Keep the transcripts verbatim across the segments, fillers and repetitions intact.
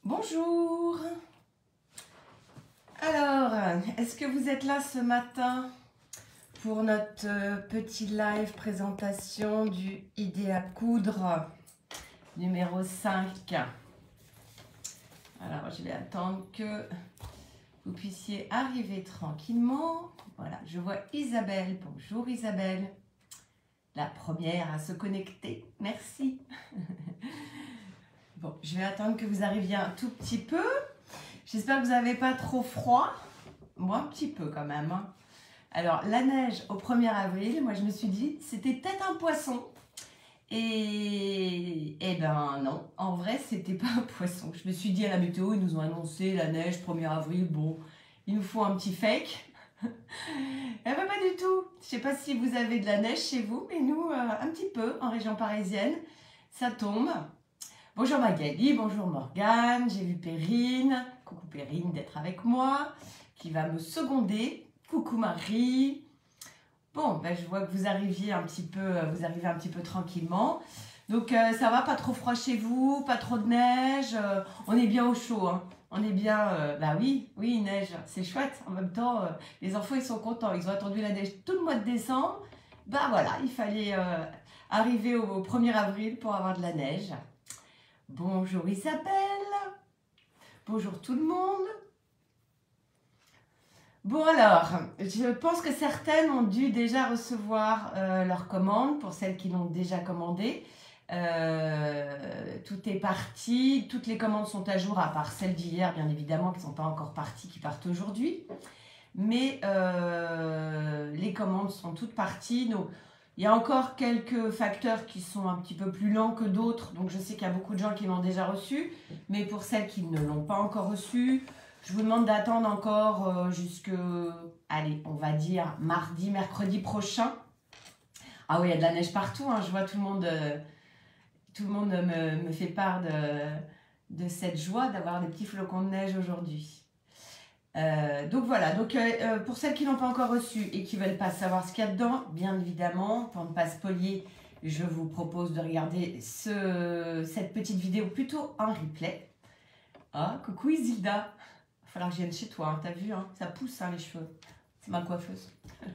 Bonjour. Alors, est-ce que vous êtes là ce matin pour notre euh, petit live présentation du Idée à coudre numéro cinq? Alors, je vais attendre que vous puissiez arriver tranquillement. Voilà, je vois Isabelle. Bonjour Isabelle. La première à se connecter. Merci. Bon, je vais attendre que vous arriviez un tout petit peu. J'espère que vous n'avez pas trop froid. Moi, un petit peu quand même. Hein. Alors, la neige au premier avril, moi je me suis dit, c'était peut-être un poisson. Et, eh ben non, en vrai, c'était pas un poisson. Je me suis dit à la météo, ils nous ont annoncé la neige premier avril. Bon, il nous faut un petit fake. Eh ben pas du tout. Je sais pas si vous avez de la neige chez vous, mais nous, euh, un petit peu en région parisienne. Ça tombe. Bonjour Magali, bonjour Morgane, j'ai vu Perrine, coucou Perrine d'être avec moi, qui va me seconder. Coucou Marie. Bon, ben, je vois que vous arriviez un petit peu, vous arrivez un petit peu tranquillement. Donc euh, ça va, pas trop froid chez vous, pas trop de neige, euh, on est bien au chaud, hein. On est bien, euh, bah oui, oui, neige, c'est chouette. En même temps, euh, les enfants ils sont contents, ils ont attendu la neige tout le mois de décembre. Bah voilà, il fallait euh, arriver au premier avril pour avoir de la neige. Bonjour Isabelle, bonjour tout le monde. Bon alors, je pense que certaines ont dû déjà recevoir euh, leur commande, pour celles qui l'ont déjà commandé. Euh, tout est parti, toutes les commandes sont à jour, à part celles d'hier bien évidemment, qui ne sont pas encore parties, qui partent aujourd'hui. Mais euh, les commandes sont toutes parties. Donc, il y a encore quelques facteurs qui sont un petit peu plus lents que d'autres. Donc je sais qu'il y a beaucoup de gens qui l'ont déjà reçu. Mais pour celles qui ne l'ont pas encore reçu, je vous demande d'attendre encore euh, jusque, allez, on va dire mardi, mercredi prochain. Ah oui, il y a de la neige partout. Hein. Je vois tout le monde, euh, tout le monde me, me fait part de, de cette joie d'avoir des petits flocons de neige aujourd'hui. Euh, donc voilà, donc euh, pour celles qui n'ont pas encore reçu et qui ne veulent pas savoir ce qu'il y a dedans, bien évidemment, pour ne pas spolier, je vous propose de regarder ce, cette petite vidéo plutôt en replay. Ah, coucou Isilda, il va falloir que je vienne chez toi, hein, t'as vu, hein, ça pousse hein, les cheveux, c'est ma coiffeuse.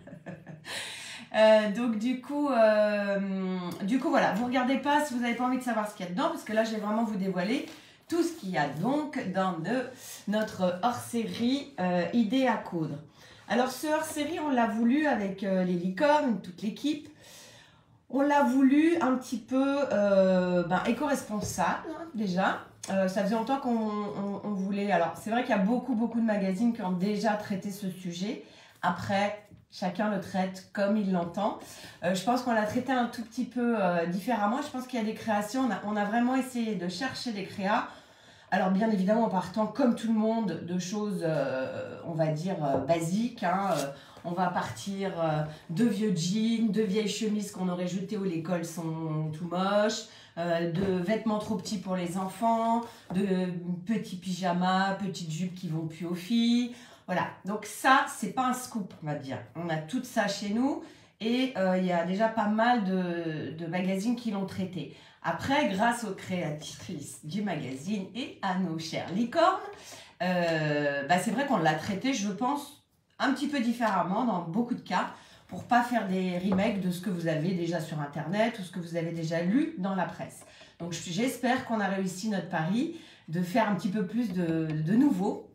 euh, donc du coup, euh, du coup voilà, vous ne regardez pas si vous n'avez pas envie de savoir ce qu'il y a dedans, parce que là je vais vraiment vous dévoiler tout ce qu'il y a donc dans de, notre hors-série euh, Idée à coudre. Alors ce hors-série, on l'a voulu avec euh, les licornes, toute l'équipe. On l'a voulu un petit peu euh, ben, éco-responsable hein, déjà. Euh, ça faisait longtemps qu'on on, on voulait... Alors c'est vrai qu'il y a beaucoup, beaucoup de magazines qui ont déjà traité ce sujet. Après, chacun le traite comme il l'entend. Euh, je pense qu'on l'a traité un tout petit peu euh, différemment. Je pense qu'il y a des créations. On a, on a vraiment essayé de chercher des créas. Alors bien évidemment en partant comme tout le monde de choses, euh, on va dire, euh, basiques. Hein, euh, on va partir euh, de vieux jeans, de vieilles chemises qu'on aurait jetées où les cols sont tout moches, euh, de vêtements trop petits pour les enfants, de petits pyjamas, petites jupes qui vont plus aux filles. Voilà, donc ça, c'est pas un scoop, on va dire. On a tout ça chez nous et il euh, y a déjà pas mal de, de magazines qui l'ont traité. Après, grâce aux créatrices du magazine et à nos chères licornes, euh, bah c'est vrai qu'on l'a traité, je pense, un petit peu différemment dans beaucoup de cas, pour pas faire des remakes de ce que vous avez déjà sur Internet ou ce que vous avez déjà lu dans la presse. Donc j'espère qu'on a réussi notre pari de faire un petit peu plus de, de nouveau.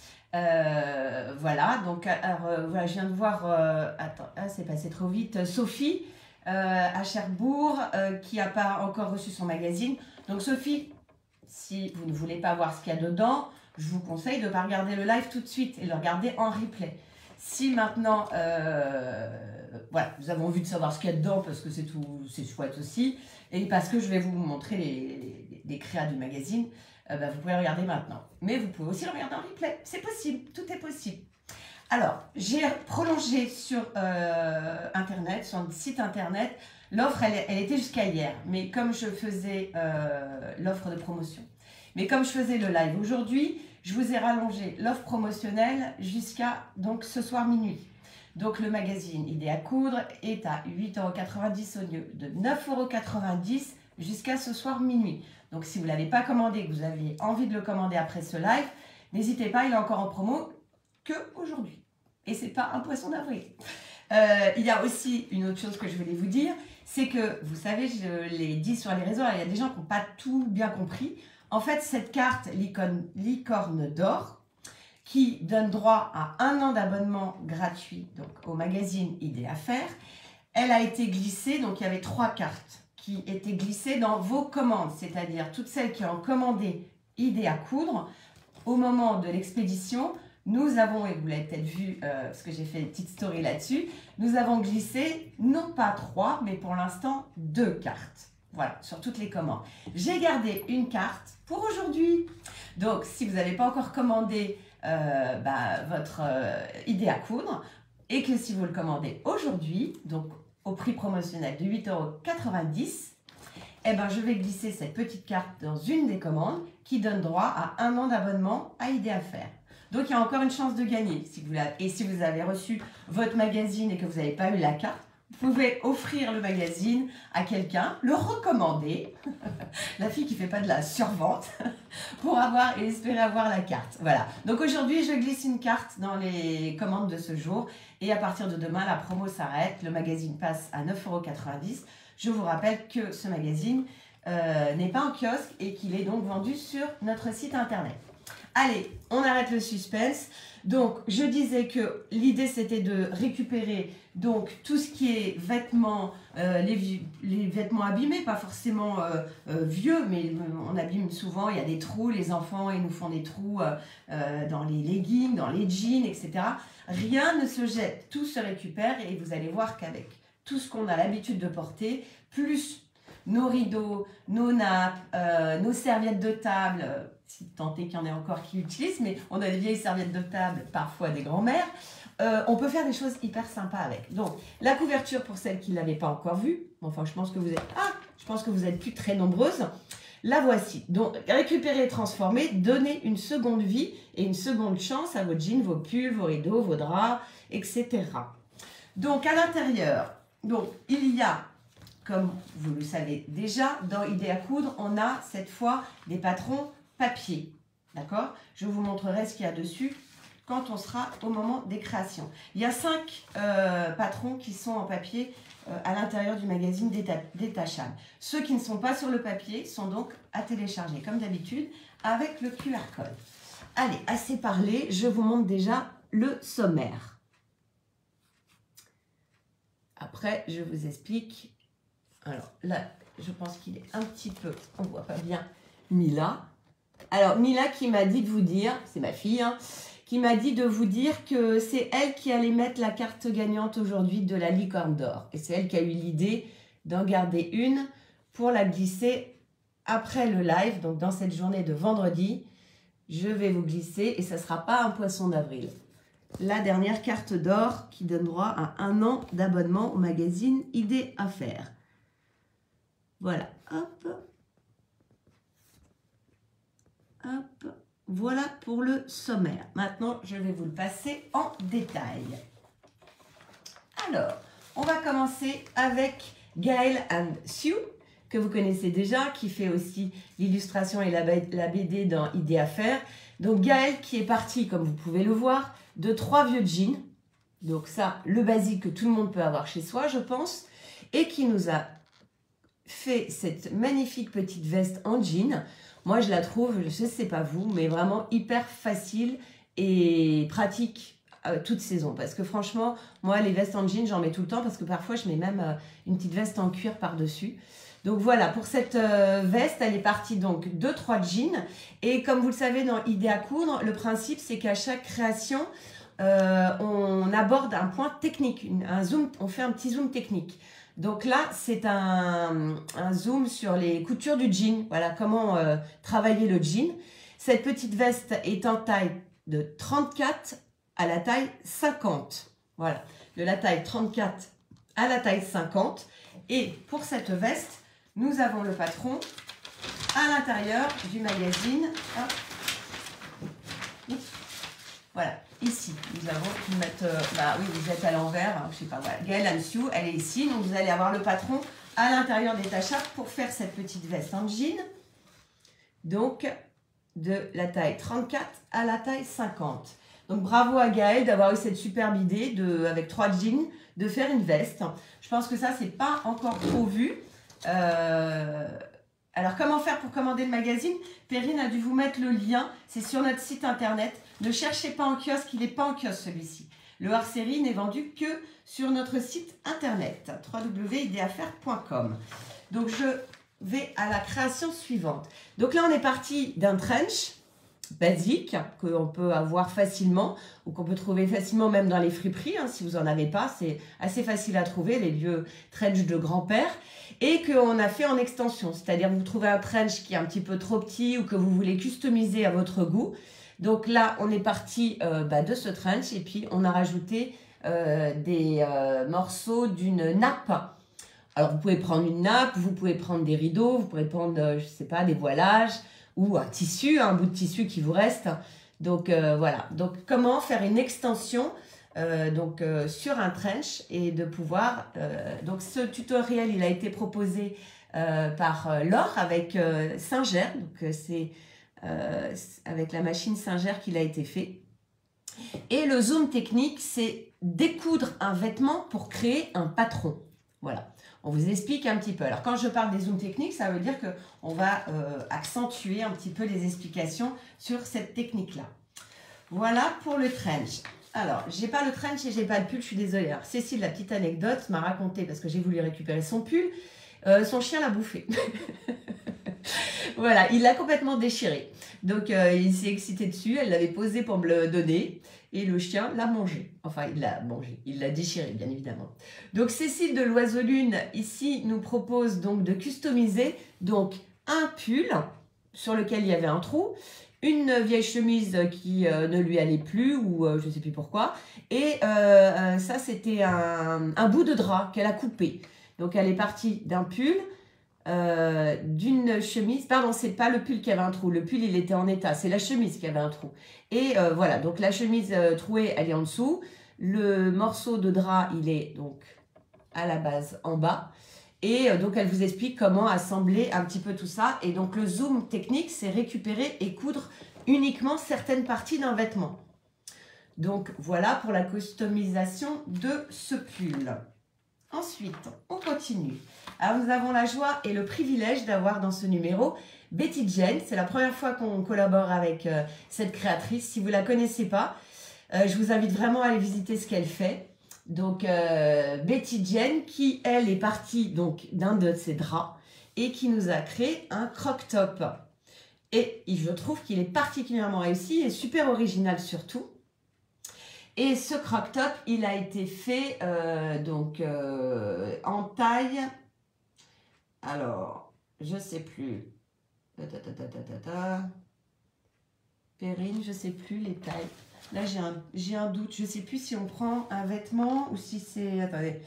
Euh, voilà, donc alors, euh, voilà, je viens de voir, euh, attends, ah, c'est passé trop vite, Sophie, Euh, à Cherbourg, euh, qui n'a pas encore reçu son magazine. Donc Sophie, si vous ne voulez pas voir ce qu'il y a dedans, je vous conseille de ne pas regarder le live tout de suite et le regarder en replay. Si maintenant, euh, voilà, nous avons envie de savoir ce qu'il y a dedans parce que c'est tout, c'est chouette aussi, et parce que je vais vous montrer les, les, les créas du magazine, euh, bah, vous pouvez le regarder maintenant. Mais vous pouvez aussi le regarder en replay, c'est possible, tout est possible. Alors, j'ai prolongé sur euh, Internet, sur le site Internet, l'offre, elle, elle était jusqu'à hier, mais comme je faisais euh, l'offre de promotion, mais comme je faisais le live aujourd'hui, je vous ai rallongé l'offre promotionnelle jusqu'à donc ce soir minuit. Donc le magazine Idée à coudre est à huit euros quatre-vingt-dix au lieu de neuf euros quatre-vingt-dix jusqu'à ce soir minuit. Donc si vous ne l'avez pas commandé, que vous avez envie de le commander après ce live, n'hésitez pas, il est encore en promo que aujourd'hui. Et c'est pas un poisson d'avril. Euh, il y a aussi une autre chose que je voulais vous dire, c'est que, vous savez, je l'ai dit sur les réseaux, il y a des gens qui n'ont pas tout bien compris. En fait, cette carte licorne, licorne d'or, qui donne droit à un an d'abonnement gratuit donc, au magazine Idées à faire, elle a été glissée, donc il y avait trois cartes qui étaient glissées dans vos commandes, c'est-à-dire toutes celles qui ont commandé Idées à coudre, au moment de l'expédition, nous avons, et vous l'avez peut-être vu, euh, parce que j'ai fait une petite story là-dessus, nous avons glissé non pas trois, mais pour l'instant deux cartes. Voilà, sur toutes les commandes. J'ai gardé une carte pour aujourd'hui. Donc, si vous n'avez pas encore commandé euh, bah, votre euh, idée à coudre, et que si vous le commandez aujourd'hui, donc au prix promotionnel de huit euros quatre-vingt-dix, eh ben, je vais glisser cette petite carte dans une des commandes qui donne droit à un an d'abonnement à Idées à faire. Donc, il y a encore une chance de gagner. Si vous l'avez, et si vous avez reçu votre magazine et que vous n'avez pas eu la carte, vous pouvez offrir le magazine à quelqu'un, le recommander, la fille qui ne fait pas de la survente, pour avoir et espérer avoir la carte. Voilà. Donc aujourd'hui, je glisse une carte dans les commandes de ce jour. Et à partir de demain, la promo s'arrête. Le magazine passe à neuf euros quatre-vingt-dix. Je vous rappelle que ce magazine euh, n'est pas en kiosque et qu'il est donc vendu sur notre site internet. Allez, on arrête le suspense. Donc, je disais que l'idée, c'était de récupérer donc tout ce qui est vêtements, euh, les, les vêtements abîmés, pas forcément euh, euh, vieux, mais on abîme souvent, il y a des trous, les enfants, ils nous font des trous euh, euh, dans les leggings, dans les jeans, et cetera. Rien ne se jette, tout se récupère et vous allez voir qu'avec tout ce qu'on a l'habitude de porter, plus nos rideaux, nos nappes, euh, nos serviettes de table, euh, si tant est qu'il y en ait encore qui utilisent, mais on a des vieilles serviettes de table, parfois des grands-mères, euh, on peut faire des choses hyper sympas avec. Donc, la couverture pour celles qui ne l'avaient pas encore vue, enfin, je pense que vous êtes, ah, je pense que vous êtes plus très nombreuses, la voici. Donc, récupérer, transformer, donner une seconde vie et une seconde chance à vos jeans, vos pulls, vos rideaux, vos draps, et cetera. Donc, à l'intérieur, donc, il y a, comme vous le savez déjà, dans Idées à coudre, on a cette fois des patrons papier. D'accord? Je vous montrerai ce qu'il y a dessus quand on sera au moment des créations. Il y a cinq euh, patrons qui sont en papier euh, à l'intérieur du magazine déta détachable. Ceux qui ne sont pas sur le papier sont donc à télécharger, comme d'habitude, avec le Q R code. Allez, assez parlé, je vous montre déjà le sommaire. Après, je vous explique. Alors là, je pense qu'il est un petit peu, on ne voit pas bien, Mila. Alors, Mila qui m'a dit de vous dire, c'est ma fille, hein, qui m'a dit de vous dire que c'est elle qui allait mettre la carte gagnante aujourd'hui de la licorne d'or. Et c'est elle qui a eu l'idée d'en garder une pour la glisser après le live. Donc, dans cette journée de vendredi, je vais vous glisser et ça ne sera pas un poisson d'avril. La dernière carte d'or qui donne droit à un an d'abonnement au magazine Idées à faire. Voilà, hop. Hop. Voilà pour le sommaire. Maintenant, je vais vous le passer en détail. Alors, on va commencer avec Gaëlle and Sue, que vous connaissez déjà, qui fait aussi l'illustration et la B D dans Idées à faire. Donc, Gaëlle qui est partie, comme vous pouvez le voir, de trois vieux jeans. Donc ça, le basique que tout le monde peut avoir chez soi, je pense. Et qui nous a fait cette magnifique petite veste en jean. Moi, je la trouve, je sais, c'est pas vous, mais vraiment hyper facile et pratique euh, toute saison. Parce que franchement, moi, les vestes en jean, j'en mets tout le temps parce que parfois, je mets même euh, une petite veste en cuir par-dessus. Donc voilà, pour cette euh, veste, elle est partie donc de trois jeans. Et comme vous le savez, dans Idées à coudre, le principe, c'est qu'à chaque création, euh, on aborde un point technique, une, un zoom, on fait un petit zoom technique. Donc là, c'est un, un zoom sur les coutures du jean. Voilà comment euh, travailler le jean. Cette petite veste est en taille de trente-quatre à la taille cinquante. Voilà, de la taille trente-quatre à la taille cinquante. Et pour cette veste, nous avons le patron à l'intérieur du magazine. Hop. Voilà, ici, nous avons une mettre, euh, bah oui, vous êtes à l'envers, hein, je sais pas, voilà, Gaëlle and Sue, elle est ici, donc vous allez avoir le patron à l'intérieur détachable pour faire cette petite veste en jean. Donc, de la taille trente-quatre à la taille cinquante. Donc, bravo à Gaëlle d'avoir eu cette superbe idée, de, avec trois jeans, de faire une veste. Je pense que ça, c'est pas encore trop vu. Euh, alors, comment faire pour commander le magazine? Perrine a dû vous mettre le lien. C'est sur notre site internet. Ne cherchez pas en kiosque, il n'est pas en kiosque celui-ci. Le hors-série n'est vendu que sur notre site internet, w w w point idéaffaires point com. Donc, je vais à la création suivante. Donc là, on est parti d'un trench basique qu'on peut avoir facilement ou qu'on peut trouver facilement même dans les friperies. Hein, si vous n'en avez pas, c'est assez facile à trouver, les vieux trench de grand-père. Et qu'on a fait en extension, c'est-à-dire vous trouvez un trench qui est un petit peu trop petit ou que vous voulez customiser à votre goût. Donc là, on est parti euh, bah, de ce trench et puis on a rajouté euh, des euh, morceaux d'une nappe. Alors, vous pouvez prendre une nappe, vous pouvez prendre des rideaux, vous pouvez prendre, euh, je ne sais pas, des voilages ou un tissu, un bout de tissu qui vous reste. Donc, euh, voilà. Donc, comment faire une extension euh, donc, euh, sur un trench et de pouvoir... Euh, donc, ce tutoriel, il a été proposé euh, par euh, Laure avec euh, Singer. Donc, euh, c'est... Euh, avec la machine Singer qu'il a été fait. Et le zoom technique, c'est découdre un vêtement pour créer un patron. Voilà, on vous explique un petit peu. Alors quand je parle des zooms techniques, ça veut dire qu'on va euh, accentuer un petit peu les explications sur cette technique-là. Voilà pour le trench. Alors, j'ai pas le trench et j'ai pas le pull, je suis désolée. Alors, Cécile, la petite anecdote, m'a raconté, parce que j'ai voulu récupérer son pull, euh, son chien l'a bouffé. Voilà, il l'a complètement déchiré. Donc, euh, il s'est excité dessus. Elle l'avait posé pour me le donner. Et le chien l'a mangé. Enfin, il l'a mangé. Il l'a déchiré, bien évidemment. Donc, Cécile de l'Oiseau Lune, ici, nous propose donc de customiser donc un pull sur lequel il y avait un trou, une vieille chemise qui euh, ne lui allait plus ou euh, je ne sais plus pourquoi. Et euh, ça, c'était un, un bout de drap qu'elle a coupé. Donc, elle est partie d'un pull, Euh, d'une chemise, pardon, c'est pas le pull qui avait un trou, le pull il était en état, c'est la chemise qui avait un trou. Et euh, voilà, donc la chemise euh, trouée, elle est en dessous, le morceau de drap, il est donc à la base en bas. Et euh, donc elle vous explique comment assembler un petit peu tout ça. Et donc le zoom technique, c'est récupérer et coudre uniquement certaines parties d'un vêtement. Donc voilà pour la customisation de ce pull. Ensuite, on continue. Alors, nous avons la joie et le privilège d'avoir dans ce numéro Betty Jane. C'est la première fois qu'on collabore avec euh, cette créatrice. Si vous ne la connaissez pas, euh, je vous invite vraiment à aller visiter ce qu'elle fait. Donc, euh, Betty Jane, qui, elle, est partie donc d'un de ses draps et qui nous a créé un croc-top. Et je trouve qu'il est particulièrement réussi et super original surtout. Et ce croc-top, il a été fait euh, donc euh, en taille, alors, je sais plus, ta, ta, ta, ta, ta, ta, ta. Perrine, je sais plus les tailles. Là, j'ai un, j'ai un doute, je sais plus si on prend un vêtement ou si c'est, attendez.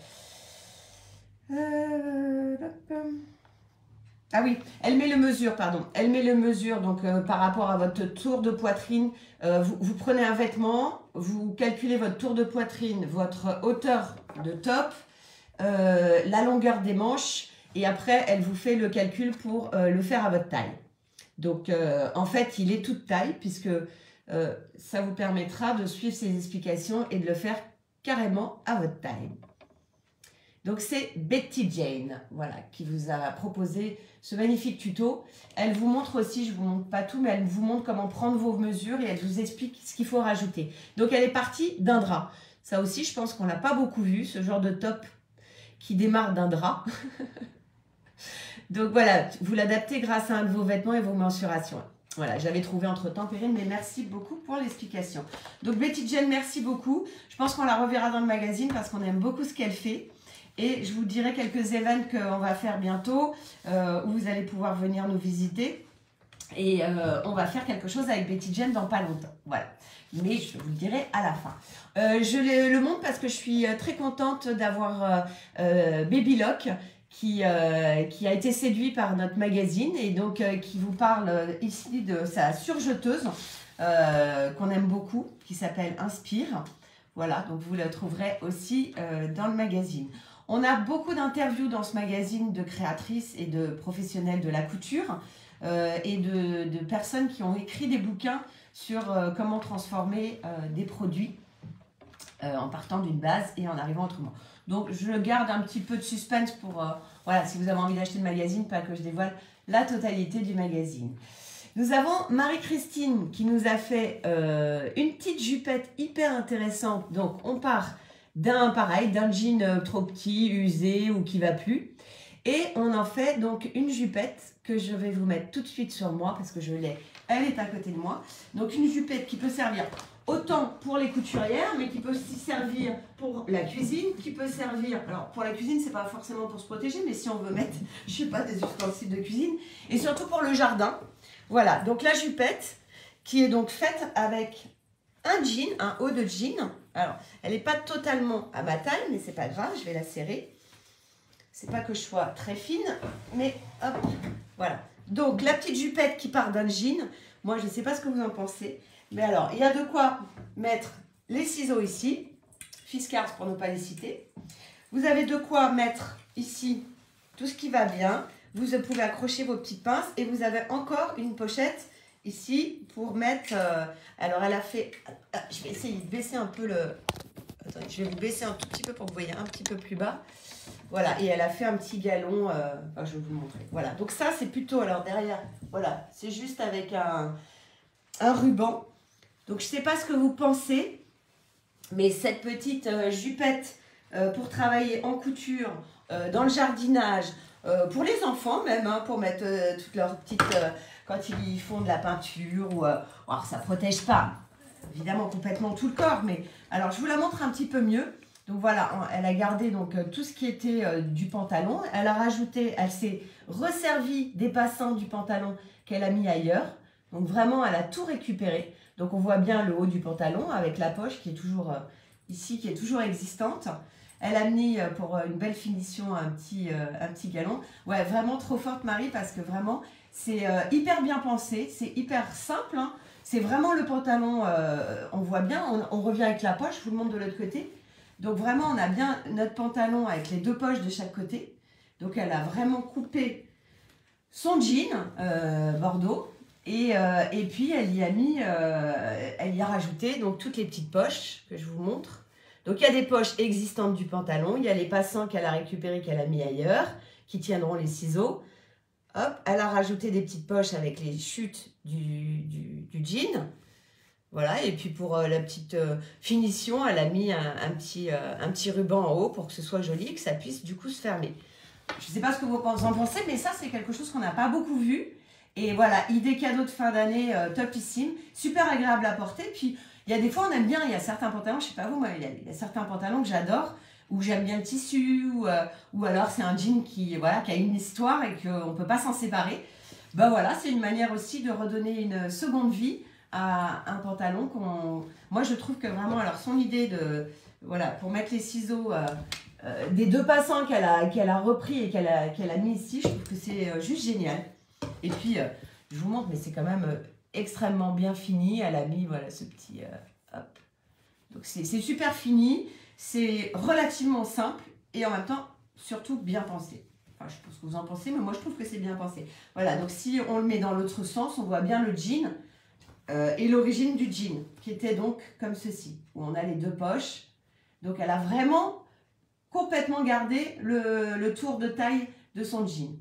Euh, Ah oui, elle met le mesure, pardon. Elle met le mesure, donc euh, par rapport à votre tour de poitrine. Euh, vous, vous prenez un vêtement, vous calculez votre tour de poitrine, votre hauteur de top, euh, la longueur des manches, et après, elle vous fait le calcul pour euh, le faire à votre taille. Donc, euh, en fait, il est toute taille, puisque euh, ça vous permettra de suivre ces explications et de le faire carrément à votre taille. Donc, c'est Betty Jane, voilà, qui vous a proposé ce magnifique tuto. Elle vous montre aussi, je ne vous montre pas tout, mais elle vous montre comment prendre vos mesures et elle vous explique ce qu'il faut rajouter. Donc, elle est partie d'un drap. Ça aussi, je pense qu'on n'a pas beaucoup vu, ce genre de top qui démarre d'un drap. Donc, voilà, vous l'adaptez grâce à un de vos vêtements et vos mensurations. Voilà, j'avais trouvé entre-temps, Perrine, mais merci beaucoup pour l'explication. Donc, Betty Jane, merci beaucoup. Je pense qu'on la reverra dans le magazine parce qu'on aime beaucoup ce qu'elle fait. Et je vous dirai quelques événements qu'on va faire bientôt, euh, où vous allez pouvoir venir nous visiter. Et euh, on va faire quelque chose avec Betty Jane dans pas longtemps. Voilà. Mais je vous le dirai à la fin. Euh, je le, le montre parce que je suis très contente d'avoir euh, euh, Baby Lock qui, euh, qui a été séduit par notre magazine et donc euh, qui vous parle ici de sa surjeteuse euh, qu'on aime beaucoup, qui s'appelle Inspire. Voilà, donc vous la trouverez aussi euh, dans le magazine. On a beaucoup d'interviews dans ce magazine de créatrices et de professionnels de la couture euh, et de, de personnes qui ont écrit des bouquins sur euh, comment transformer euh, des produits euh, en partant d'une base et en arrivant autrement. Donc je garde un petit peu de suspense pour, euh, voilà, si vous avez envie d'acheter le magazine, pas que je dévoile la totalité du magazine. Nous avons Marie-Christine qui nous a fait euh, une petite jupette hyper intéressante. Donc on part d'un pareil, d'un jean euh, trop petit, usé ou qui va plus. Et on en fait donc une jupette que je vais vous mettre tout de suite sur moi parce que je l'ai, elle est à côté de moi. Donc une jupette qui peut servir autant pour les couturières, mais qui peut aussi servir pour la cuisine, qui peut servir... Alors pour la cuisine, c'est pas forcément pour se protéger, mais si on veut mettre, je sais pas, des ustensiles de cuisine, et surtout pour le jardin. Voilà, donc la jupette qui est donc faite avec un jean, un haut de jean. Alors, elle n'est pas totalement à ma taille, mais c'est pas grave, je vais la serrer. C'est pas que je sois très fine, mais hop, voilà. Donc, la petite jupette qui part d'un jean, moi, je ne sais pas ce que vous en pensez, mais alors, il y a de quoi mettre les ciseaux ici, Fiskars pour ne pas les citer. Vous avez de quoi mettre ici tout ce qui va bien. Vous pouvez accrocher vos petites pinces et vous avez encore une pochette ici pour mettre... Euh, alors, elle a fait... Ah, je vais essayer de baisser un peu le... Attendez, je vais vous baisser un tout petit peu pour que vous voyez un petit peu plus bas. Voilà, et elle a fait un petit galon. Euh, enfin, je vais vous le montrer. Voilà, donc ça, c'est plutôt... Alors, derrière, voilà, c'est juste avec un, un ruban. Donc, je ne sais pas ce que vous pensez, mais cette petite euh, jupette euh, pour travailler en couture, euh, dans le jardinage... Euh, pour les enfants même, hein, pour mettre euh, toutes leurs petites... Euh, quand ils font de la peinture, ou, euh, alors ça ne protège pas, évidemment, complètement tout le corps, mais... Alors, je vous la montre un petit peu mieux. Donc voilà, elle a gardé donc, euh, tout ce qui était euh, du pantalon. Elle a rajouté, elle s'est resservie des passants du pantalon qu'elle a mis ailleurs. Donc vraiment, elle a tout récupéré. Donc on voit bien le haut du pantalon avec la poche qui est toujours euh, ici, qui est toujours existante. Elle a mis pour une belle finition un petit, euh, un petit galon. Ouais, vraiment trop forte Marie parce que vraiment c'est euh, hyper bien pensé, c'est hyper simple. Hein. C'est vraiment le pantalon, euh, on voit bien, on, on revient avec la poche, je vous le montre de l'autre côté. Donc vraiment on a bien notre pantalon avec les deux poches de chaque côté. Donc elle a vraiment coupé son jean euh, bordeaux et, euh, et puis elle y a mis, euh, elle y a rajouté donc toutes les petites poches que je vous montre. Donc, il y a des poches existantes du pantalon. Il y a les passants qu'elle a récupérés, qu'elle a mis ailleurs, qui tiendront les ciseaux. Hop, elle a rajouté des petites poches avec les chutes du, du, du jean. Voilà, et puis pour euh, la petite euh, finition, elle a mis un, un, petit, euh, un petit ruban en haut pour que ce soit joli et que ça puisse du coup se fermer. Je ne sais pas ce que vous en pensez, mais ça, c'est quelque chose qu'on n'a pas beaucoup vu. Et voilà, idée cadeau de fin d'année euh, topissime, super agréable à porter. Puis, il y a des fois, on aime bien, il y a certains pantalons, je ne sais pas vous, mais il y a, il y a certains pantalons que j'adore, où j'aime bien le tissu, ou, euh, ou alors c'est un jean qui, voilà, qui a une histoire et qu'on ne peut pas s'en séparer. Ben voilà, c'est une manière aussi de redonner une seconde vie à un pantalon qu'on... Moi, je trouve que vraiment, alors son idée de... Voilà, pour mettre les ciseaux euh, euh, des deux passants qu'elle a, qu'elle a repris et qu'elle a, qu'elle a mis ici, je trouve que c'est euh, juste génial. Et puis, euh, je vous montre, mais c'est quand même... Euh, extrêmement bien fini. Elle a mis voilà ce petit euh, hop. Donc c'est super fini, c'est relativement simple et en même temps surtout bien pensé. Enfin, je sais pas ce que vous en pensez, mais moi je trouve que c'est bien pensé. Voilà, donc si on le met dans l'autre sens, on voit bien le jean euh, et l'origine du jean qui était donc comme ceci, où on a les deux poches. Donc elle a vraiment complètement gardé le, le tour de taille de son jean.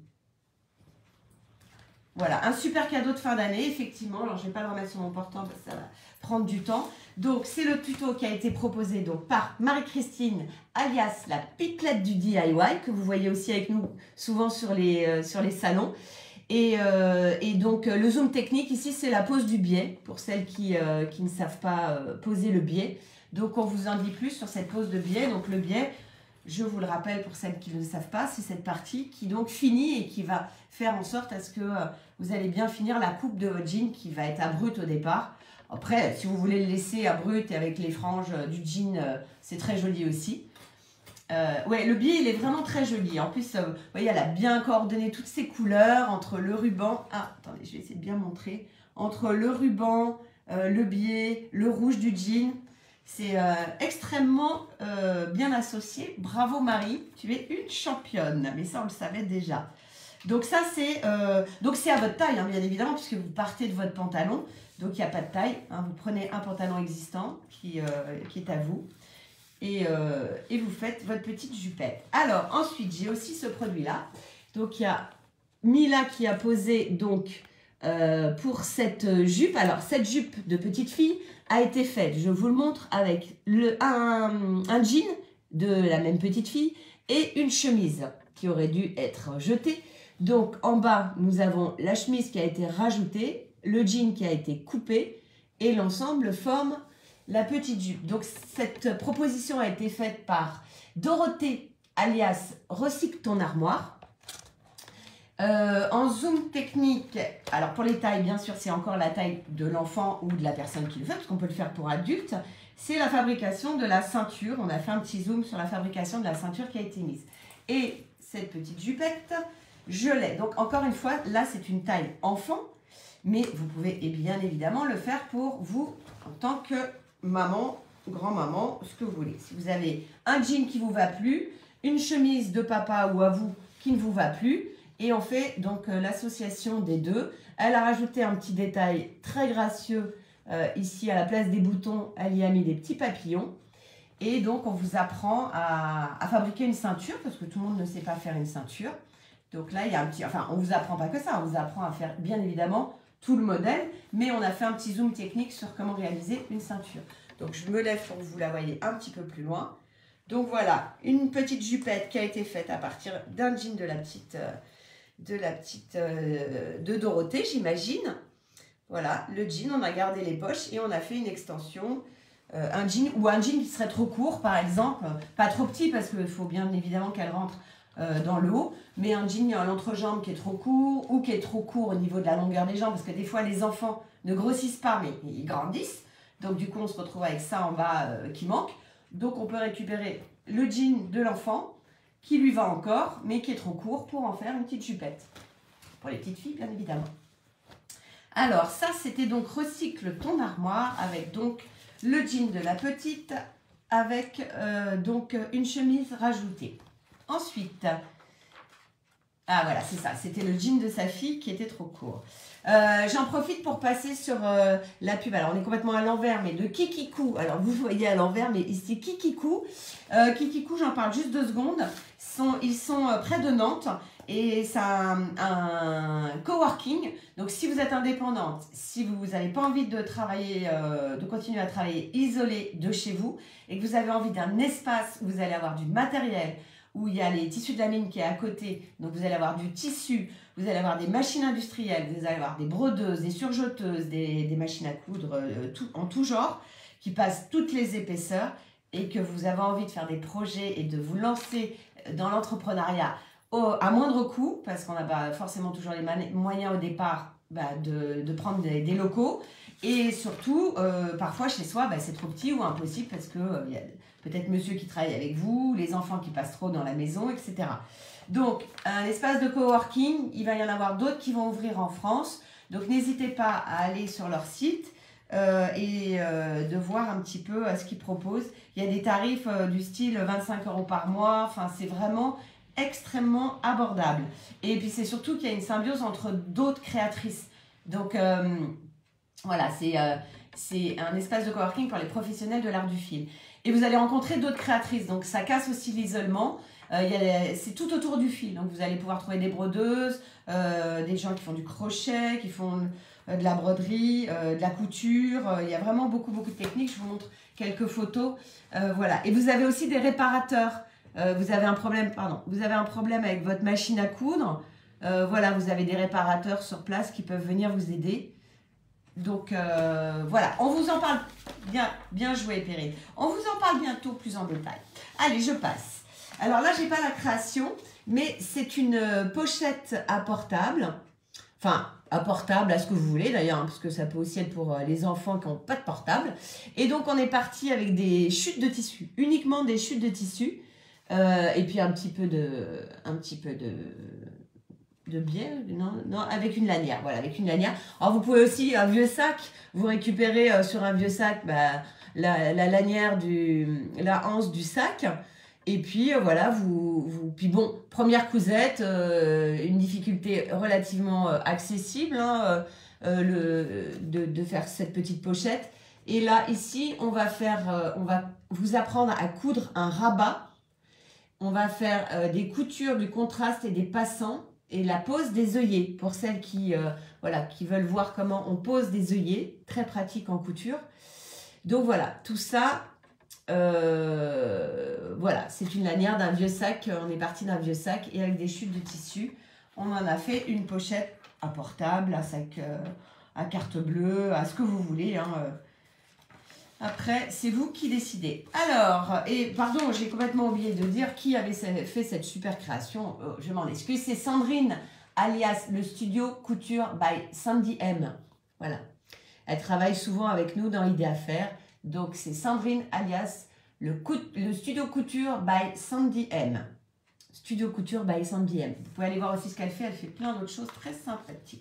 Voilà, un super cadeau de fin d'année, effectivement. Alors, je ne vais pas le remettre sur mon portable, ça va prendre du temps. Donc, c'est le tuto qui a été proposé donc, par Marie-Christine, alias la piclette du D I Y, que vous voyez aussi avec nous souvent sur les, euh, sur les salons. Et, euh, et donc, euh, le zoom technique, ici, c'est la pose du biais, pour celles qui, euh, qui ne savent pas euh, poser le biais. Donc, on vous en dit plus sur cette pose de biais. Donc, le biais... Je vous le rappelle pour celles qui ne le savent pas, c'est cette partie qui donc finit et qui va faire en sorte à ce que euh, vous allez bien finir la coupe de votre jean qui va être abrupte au départ. Après, si vous voulez le laisser abrupte et avec les franges euh, du jean, euh, c'est très joli aussi. Euh, ouais, le biais, il est vraiment très joli. En plus, euh, vous voyez, elle a bien coordonné toutes ces couleurs entre le ruban... Ah, attendez, je vais essayer de bien montrer. Entre le ruban, euh, le biais, le rouge du jean... C'est euh, extrêmement euh, bien associé. Bravo Marie, tu es une championne. Mais ça, on le savait déjà. Donc ça, c'est euh, donc c'est à votre taille, hein, bien évidemment, puisque vous partez de votre pantalon. Donc il n'y a pas de taille. Hein, vous prenez un pantalon existant qui, euh, qui est à vous. Et, euh, et vous faites votre petite jupette. Alors, ensuite, j'ai aussi ce produit-là. Donc, il y a Mila qui a posé donc euh, pour cette jupe. Alors, cette jupe de petite fille a été faite, je vous le montre, avec le, un, un jean de la même petite fille et une chemise qui aurait dû être jetée. Donc, en bas, nous avons la chemise qui a été rajoutée, le jean qui a été coupé et l'ensemble forme la petite jupe. Donc, cette proposition a été faite par Dorothée, alias Recycle ton armoire. Euh, en zoom technique, alors pour les tailles, bien sûr, c'est encore la taille de l'enfant ou de la personne qui le fait, parce qu'on peut le faire pour adultes. C'est la fabrication de la ceinture. On a fait un petit zoom sur la fabrication de la ceinture qui a été mise. Et cette petite jupette, je l'ai. Donc, encore une fois, là, c'est une taille enfant, mais vous pouvez et bien évidemment le faire pour vous en tant que maman, grand-maman, ce que vous voulez. Si vous avez un jean qui ne vous va plus, une chemise de papa ou à vous qui ne vous va plus, et on fait donc euh, l'association des deux. Elle a rajouté un petit détail très gracieux euh, ici à la place des boutons, elle y a mis des petits papillons. Et donc on vous apprend à, à fabriquer une ceinture, parce que tout le monde ne sait pas faire une ceinture. Donc là, il y a un petit... Enfin, on ne vous apprend pas que ça, on vous apprend à faire bien évidemment tout le modèle, mais on a fait un petit zoom technique sur comment réaliser une ceinture. Donc je me lève pour que vous la voyez un petit peu plus loin. Donc voilà, une petite jupette qui a été faite à partir d'un jean de la petite, euh, de, la petite euh, de Dorothée, j'imagine. Voilà, le jean, on a gardé les poches et on a fait une extension, euh, un jean ou un jean qui serait trop court par exemple, pas trop petit parce qu'il faut bien évidemment qu'elle rentre Euh, dans le haut, mais un jean à l'entrejambe qui est trop court ou qui est trop court au niveau de la longueur des jambes, parce que des fois les enfants ne grossissent pas mais ils grandissent, donc du coup on se retrouve avec ça en bas euh, qui manque. Donc on peut récupérer le jean de l'enfant qui lui va encore mais qui est trop court pour en faire une petite jupette pour les petites filles bien évidemment. Alors ça c'était donc Recycle ton armoire avec donc le jean de la petite avec euh, donc une chemise rajoutée. Ensuite, ah voilà, c'est ça, c'était le jean de sa fille qui était trop court. Euh, J'en profite pour passer sur euh, la pub. Alors, on est complètement à l'envers, mais de Kikikou. Alors, vous voyez à l'envers, mais ici, Kikikou. Euh, Kikikou, j'en parle juste deux secondes. Sont, ils sont euh, près de Nantes et c'est un, un coworking. Donc, si vous êtes indépendante, si vous n'avez pas envie de travailler, euh, de continuer à travailler isolé de chez vous et que vous avez envie d'un espace où vous allez avoir du matériel, où il y a les tissus de la mine qui est à côté, donc vous allez avoir du tissu, vous allez avoir des machines industrielles, vous allez avoir des brodeuses, des surjeteuses, des, des machines à coudre euh, tout, en tout genre, qui passent toutes les épaisseurs, et que vous avez envie de faire des projets et de vous lancer dans l'entrepreneuriat à moindre coût, parce qu'on n'a pas forcément toujours les moyens au départ bah, de, de prendre des, des locaux, et surtout, euh, parfois chez soi, bah, c'est trop petit ou impossible, parce que euh, y a peut-être monsieur qui travaille avec vous, les enfants qui passent trop dans la maison, et cetera. Donc, un espace de coworking, il va y en avoir d'autres qui vont ouvrir en France. Donc, n'hésitez pas à aller sur leur site euh, et euh, de voir un petit peu euh, ce qu'ils proposent. Il y a des tarifs euh, du style vingt-cinq euros par mois. Enfin, c'est vraiment extrêmement abordable. Et puis, c'est surtout qu'il y a une symbiose entre d'autres créatrices. Donc, euh, voilà, c'est euh, c'est un espace de coworking pour les professionnels de l'art du fil. Et vous allez rencontrer d'autres créatrices, donc ça casse aussi l'isolement. Euh, c'est tout autour du fil, donc vous allez pouvoir trouver des brodeuses, euh, des gens qui font du crochet, qui font euh, de la broderie, euh, de la couture. Euh, il y a vraiment beaucoup, beaucoup de techniques. Je vous montre quelques photos. Euh, voilà. Et vous avez aussi des réparateurs. Euh, vous avez un problème, pardon, vous avez un problème avec votre machine à coudre. Euh, voilà, vous avez des réparateurs sur place qui peuvent venir vous aider. Donc euh, voilà, on vous en parle, bien, bien joué Perrine, on vous en parle bientôt plus en détail. Allez, je passe. Alors là, j'ai pas la création, mais c'est une pochette à portable, enfin à portable, à ce que vous voulez d'ailleurs, hein, parce que ça peut aussi être pour les enfants qui n'ont pas de portable. Et donc on est parti avec des chutes de tissu, uniquement des chutes de tissu, euh, et puis un petit peu de... Un petit peu de de biais, non, non, avec une lanière, voilà, avec une lanière. Alors vous pouvez aussi, un vieux sac, vous récupérez euh, sur un vieux sac bah, la, la lanière, du, la anse du sac. Et puis euh, voilà, vous, vous... Puis bon, première cousette, euh, une difficulté relativement euh, accessible, hein, euh, le, de, de faire cette petite pochette. Et là, ici, on va faire, euh, on va vous apprendre à coudre un rabat. On va faire euh, des coutures, du contraste et des passants. Et la pose des œillets, pour celles qui, euh, voilà, qui veulent voir comment on pose des œillets. Très pratique en couture. Donc voilà, tout ça... Euh, voilà, c'est une lanière d'un vieux sac. On est parti d'un vieux sac et avec des chutes de tissu, on en a fait une pochette à portable, à sac, euh, à carte bleue, à ce que vous voulez. Hein. Après, c'est vous qui décidez. Alors, et pardon, j'ai complètement oublié de dire qui avait fait cette super création. Oh, je m'en excuse, c'est Sandrine, alias le studio couture by Sandy M. Voilà, elle travaille souvent avec nous dans Idée à faire. Donc, c'est Sandrine, alias le, le Studio Couture by Sandy M. Studio Couture by Sandy M. Vous pouvez aller voir aussi ce qu'elle fait. Elle fait plein d'autres choses très sympathiques.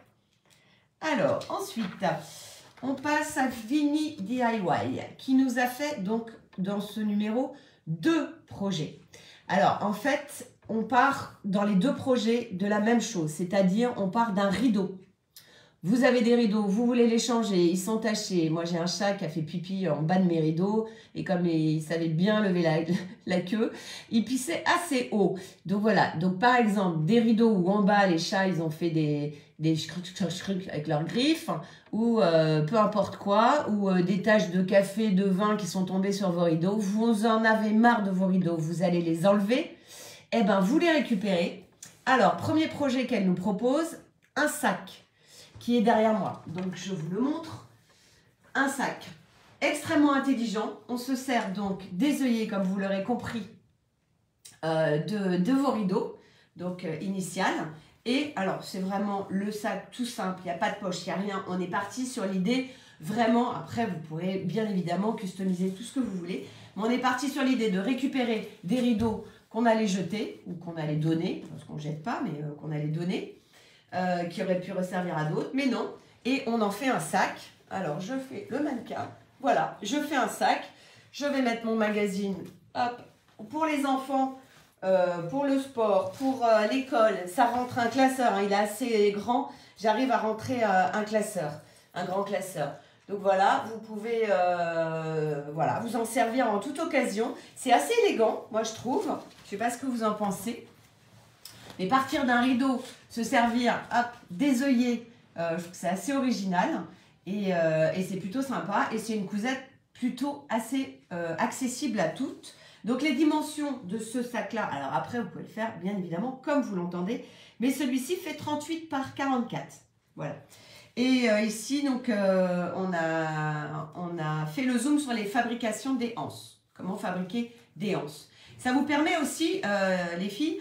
Alors, ensuite, on passe à Vini D I Y, qui nous a fait, donc, dans ce numéro, deux projets. Alors, en fait, on part dans les deux projets de la même chose. C'est-à-dire, on part d'un rideau. Vous avez des rideaux, vous voulez les changer, ils sont tachés. Moi, j'ai un chat qui a fait pipi en bas de mes rideaux. Et comme il savait bien lever la, la queue, il pissait assez haut. Donc voilà, donc par exemple, des rideaux où en bas, les chats, ils ont fait des, des schruc avec leurs griffes, ou euh, peu importe quoi, ou euh, des taches de café, de vin qui sont tombées sur vos rideaux. Vous en avez marre de vos rideaux, vous allez les enlever. Eh bien, vous les récupérez. Alors, premier projet qu'elle nous propose, un sac qui est derrière moi. Donc, je vous le montre. Un sac extrêmement intelligent. On se sert donc des œillets, comme vous l'aurez compris, euh, de, de vos rideaux, donc euh, initial. Et alors, c'est vraiment le sac tout simple. Il n'y a pas de poche, il n'y a rien. On est parti sur l'idée vraiment. Après, vous pourrez bien évidemment customiser tout ce que vous voulez. Mais on est parti sur l'idée de récupérer des rideaux qu'on allait jeter ou qu'on allait donner, parce qu'on ne jette pas, mais euh, qu'on allait donner. Euh, qui aurait pu resservir à d'autres, mais non. Et on en fait un sac. Alors, je fais le mannequin. Voilà, je fais un sac. Je vais mettre mon magazine. Hop, pour les enfants, euh, pour le sport, pour euh, l'école. Ça rentre un classeur. Hein, il est assez grand. J'arrive à rentrer euh, un classeur, un grand classeur. Donc voilà, vous pouvez euh, voilà, vous en servir en toute occasion. C'est assez élégant, moi je trouve. Je ne sais pas ce que vous en pensez. Mais partir d'un rideau, se servir hop, des œillets, euh, je trouve que c'est assez original et, euh, et c'est plutôt sympa. Et c'est une cousette plutôt assez euh, accessible à toutes. Donc les dimensions de ce sac-là, alors après vous pouvez le faire bien évidemment comme vous l'entendez, mais celui-ci fait trente-huit par quarante-quatre. Voilà. Et euh, ici, donc, euh, on, a, on a fait le zoom sur les fabrications des anses. Comment fabriquer des anses. Ça vous permet aussi, euh, les filles,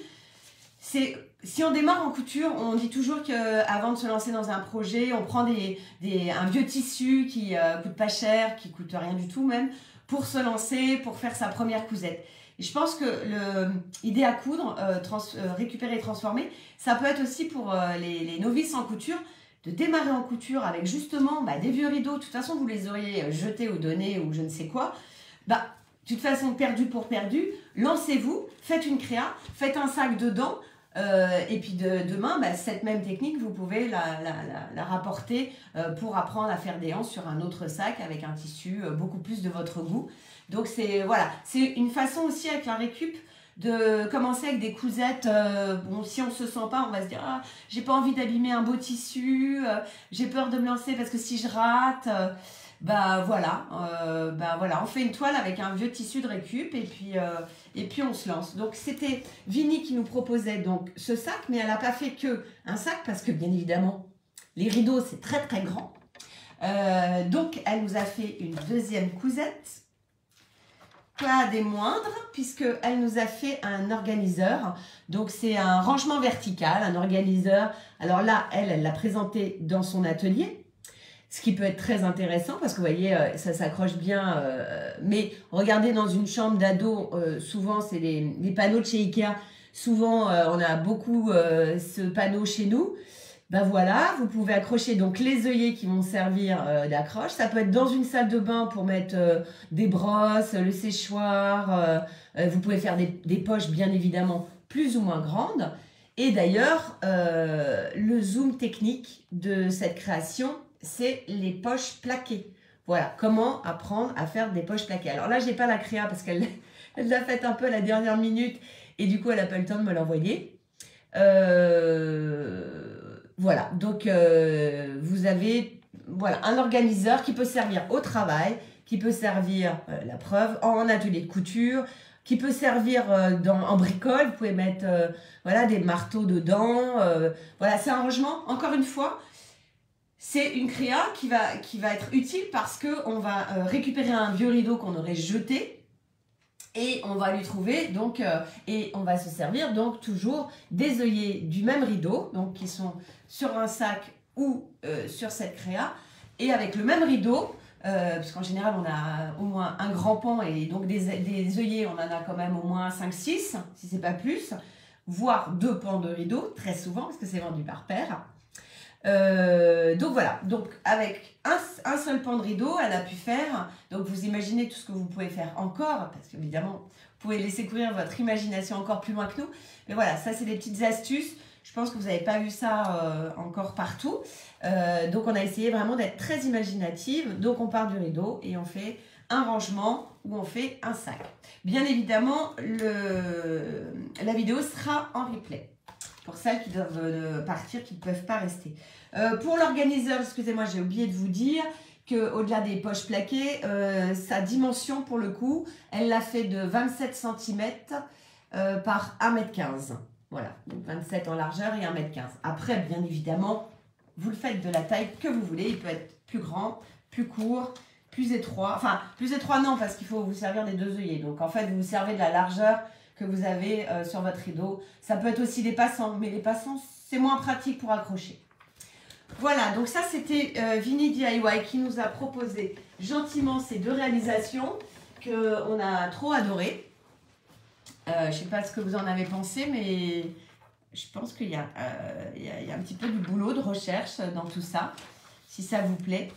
c'est si on démarre en couture, on dit toujours qu'avant de se lancer dans un projet, on prend des, des, un vieux tissu qui euh, coûte pas cher, qui coûte rien du tout même, pour se lancer, pour faire sa première cousette. Et je pense que l'idée à coudre, euh, trans, euh, récupérer et transformer, ça peut être aussi pour euh, les, les novices en couture, de démarrer en couture avec justement bah, des vieux rideaux. De toute façon, vous les auriez jetés ou donnés ou je ne sais quoi. Bah, de toute façon, perdu pour perdu, lancez-vous, faites une créa, faites un sac dedans. Euh, et puis de, demain, bah, cette même technique, vous pouvez la, la, la, la rapporter euh, pour apprendre à faire des hanches sur un autre sac avec un tissu euh, beaucoup plus de votre goût. Donc c'est voilà, c'est une façon aussi avec la récup de commencer avec des cousettes. Euh, bon, si on se sent pas, on va se dire ah, j'ai pas envie d'abîmer un beau tissu, euh, j'ai peur de me lancer parce que si je rate. Euh, Bah voilà, euh, bah voilà, on fait une toile avec un vieux tissu de récup et puis, euh, et puis on se lance. Donc c'était Vini qui nous proposait donc ce sac, mais elle n'a pas fait que un sac parce que bien évidemment les rideaux c'est très très grand. Euh, donc elle nous a fait une deuxième cousette, pas des moindres, puisqu'elle nous a fait un organiseur. Donc c'est un rangement vertical, un organiseur. Alors là, elle, elle l'a présenté dans son atelier. Ce qui peut être très intéressant parce que vous voyez, ça s'accroche bien. Euh, mais regardez dans une chambre d'ado, euh, souvent c'est les, les panneaux de chez Ikea. Souvent, euh, on a beaucoup euh, ce panneau chez nous. Ben voilà, vous pouvez accrocher donc les œillets qui vont servir euh, d'accroche. Ça peut être dans une salle de bain pour mettre euh, des brosses, le séchoir. Euh, euh, vous pouvez faire des, des poches bien évidemment plus ou moins grandes. Et d'ailleurs, euh, le zoom technique de cette création, c'est les poches plaquées. Voilà, comment apprendre à faire des poches plaquées. Alors là, je n'ai pas la créa parce qu'elle elle l'a faite un peu à la dernière minute et du coup, elle n'a pas eu le temps de me l'envoyer. Euh... Voilà, donc euh, vous avez voilà, un organiseur qui peut servir au travail, qui peut servir, euh, la preuve, en atelier de couture, qui peut servir euh, dans, en bricole. Vous pouvez mettre euh, voilà, des marteaux dedans. Euh, voilà, c'est un rangement, encore une fois. C'est une créa qui va, qui va être utile parce qu'on va euh, récupérer un vieux rideau qu'on aurait jeté. Et on va lui trouver, donc, euh, et on va se servir donc toujours des œillets du même rideau, donc qui sont sur un sac ou euh, sur cette créa, et avec le même rideau, euh, parce qu'en général on a au moins un grand pan, et donc des, des œillets on en a quand même au moins cinq six, si c'est pas plus, voire deux pans de rideau, très souvent, parce que c'est vendu par paire. Euh, donc voilà, donc avec un, un seul pan de rideau, elle a pu faire, donc vous imaginez tout ce que vous pouvez faire encore, parce qu'évidemment, vous pouvez laisser courir votre imagination encore plus loin que nous, mais voilà, ça c'est des petites astuces, je pense que vous n'avez pas vu ça euh, encore partout, euh, donc on a essayé vraiment d'être très imaginative, donc on part du rideau et on fait un rangement ou on fait un sac. Bien évidemment, le, la vidéo sera en replay. Pour celles qui doivent euh, partir, qui ne peuvent pas rester. Euh, pour l'organiseur, excusez-moi, j'ai oublié de vous dire qu'au-delà des poches plaquées, euh, sa dimension, pour le coup, elle l'a fait de vingt-sept centimètres euh, par un mètre quinze. Voilà, donc vingt-sept en largeur et un mètre quinze. Après, bien évidemment, vous le faites de la taille que vous voulez. Il peut être plus grand, plus court, plus étroit. Enfin, plus étroit non, parce qu'il faut vous servir des deux œillets. Donc, en fait, vous vous servez de la largeur que vous avez euh, sur votre rideau. Ça peut être aussi des passants, mais les passants, c'est moins pratique pour accrocher. Voilà, donc ça, c'était euh, Vini D I Y qui nous a proposé gentiment ces deux réalisations qu'on a trop adorées. Euh, je ne sais pas ce que vous en avez pensé, mais je pense qu'il y, euh, y, a, y a un petit peu du boulot de recherche dans tout ça, si ça vous plaît.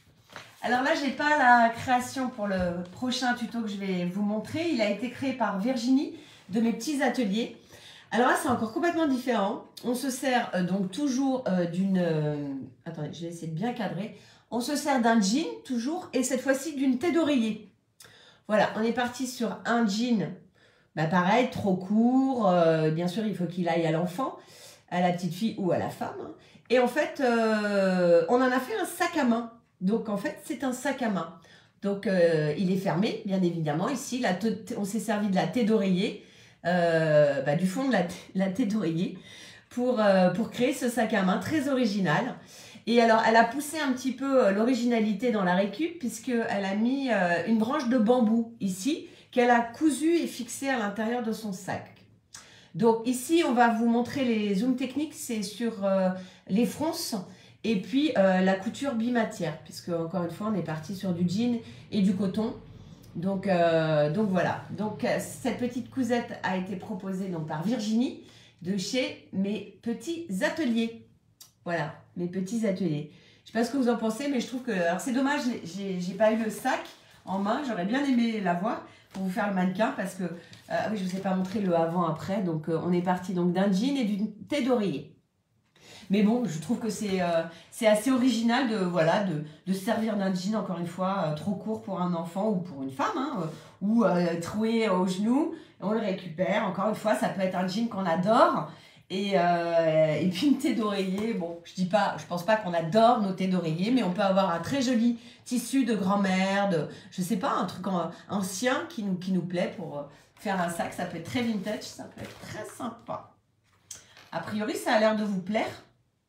Alors là, je n'ai pas la création pour le prochain tuto que je vais vous montrer. Il a été créé par Virginie de mes petits ateliers. Alors là, c'est encore complètement différent. On se sert euh, donc toujours euh, d'une... Euh, attendez, je vais essayer de bien cadrer. On se sert d'un jean, toujours, et cette fois-ci d'une tête d'oreiller. Voilà, on est parti sur un jean, bah pareil, trop court. Euh, bien sûr, il faut qu'il aille à l'enfant, à la petite fille ou à la femme. Et en fait, euh, on en a fait un sac à main. Donc, en fait, c'est un sac à main. Donc, euh, il est fermé, bien évidemment. Ici, la on s'est servi de la tête d'oreiller. Euh, bah, du fond de la, la tête d'oreiller pour, euh, pour créer ce sac à main très original. Et alors, elle a poussé un petit peu euh, l'originalité dans la récup puisqu'elle a mis euh, une branche de bambou ici qu'elle a cousue et fixée à l'intérieur de son sac. Donc ici, on va vous montrer les zooms techniques, c'est sur euh, les fronces et puis euh, la couture bimatière puisque encore une fois, on est parti sur du jean et du coton. Donc, euh, donc voilà, donc euh, cette petite cousette a été proposée donc, par Virginie de chez Mes Petits Ateliers. Voilà, Mes Petits Ateliers. Je ne sais pas ce que vous en pensez, mais je trouve que... Alors c'est dommage, j'ai pas eu le sac en main, j'aurais bien aimé l'avoir pour vous faire le mannequin parce que... Euh, oui, je ne vous ai pas montré le avant-après, donc euh, on est parti donc d'un jean et d'une tête d'oreiller. Mais bon, je trouve que c'est euh, c'est assez original de, voilà, de, de servir d'un jean, encore une fois, euh, trop court pour un enfant ou pour une femme, hein, euh, ou euh, troué au genou, on le récupère. Encore une fois, ça peut être un jean qu'on adore. Et, euh, et puis une tête d'oreiller, bon, je dis pas, je pense pas qu'on adore nos têtes d'oreiller, mais on peut avoir un très joli tissu de grand-mère, de, je sais pas, un truc en, ancien qui nous, qui nous plaît pour faire un sac. Ça peut être très vintage, ça peut être très sympa. A priori, ça a l'air de vous plaire.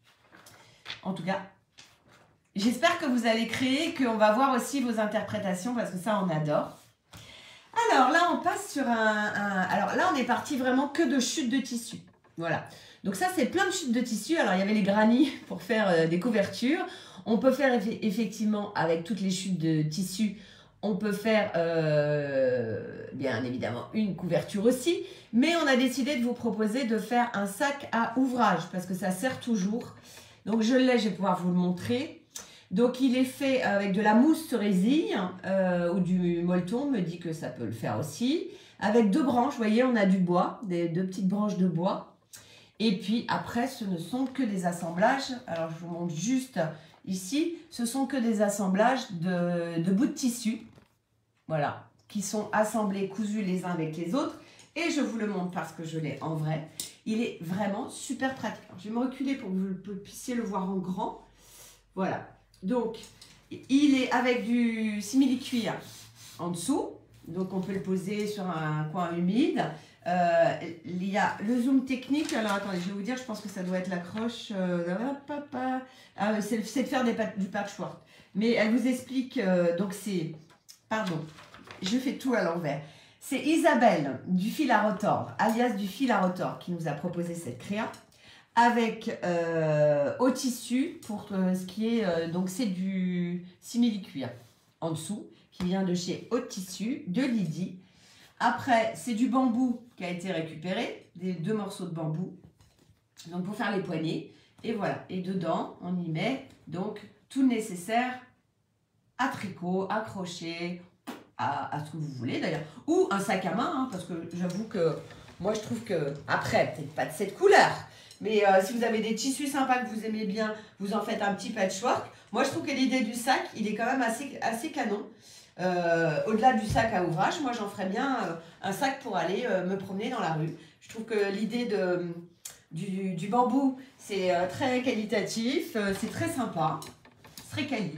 En tout cas, j'espère que vous allez créer, qu'on va voir aussi vos interprétations parce que ça, on adore. Alors là, on passe sur un... un alors là, on est parti vraiment que de chutes de tissu. Voilà. Donc ça, c'est plein de chutes de tissu. Alors, il y avait les granits pour faire euh, des couvertures. On peut faire eff effectivement, avec toutes les chutes de tissu, on peut faire, euh, bien évidemment, une couverture aussi. Mais on a décidé de vous proposer de faire un sac à ouvrage parce que ça sert toujours. Donc je l'ai, je vais pouvoir vous le montrer. Donc il est fait avec de la mousse cerisier euh, ou du molleton, me dit que ça peut le faire aussi. Avec deux branches, vous voyez, on a du bois, des deux petites branches de bois. Et puis après, ce ne sont que des assemblages. Alors je vous montre juste ici, ce sont que des assemblages de, de bouts de tissu. Voilà, qui sont assemblés, cousus les uns avec les autres. Et je vous le montre parce que je l'ai en vrai. Il est vraiment super pratique. Alors, je vais me reculer pour que vous puissiez le voir en grand. Voilà. Donc, il est avec du simili-cuir en dessous. Donc, on peut le poser sur un coin humide. Euh, il y a le zoom technique. Alors, attendez, je vais vous dire, je pense que ça doit être l'accroche. Euh, ah, c'est de faire des, du patchwork. Mais elle vous explique, euh, donc c'est... Pardon, je fais tout à l'envers. C'est Isabelle du fil à retordre, alias du fil à retordre, qui nous a proposé cette créa. Avec euh, au tissu, pour euh, ce qui est... Euh, donc, c'est du simili-cuir en dessous, qui vient de chez Haute Tissu, de Lydie. Après, c'est du bambou qui a été récupéré, des deux morceaux de bambou, donc pour faire les poignées. Et voilà, et dedans, on y met donc tout le nécessaire à tricot, à crochet, à, à ce que vous voulez d'ailleurs. Ou un sac à main, hein, parce que j'avoue que moi je trouve que, après, peut-être pas de cette couleur, mais euh, si vous avez des tissus sympas que vous aimez bien, vous en faites un petit patchwork. Moi je trouve que l'idée du sac, il est quand même assez, assez canon. Euh, Au-delà du sac à ouvrage, moi j'en ferais bien euh, un sac pour aller euh, me promener dans la rue. Je trouve que l'idée de, du, du bambou, c'est euh, très qualitatif, euh, c'est très sympa, c'est très quali.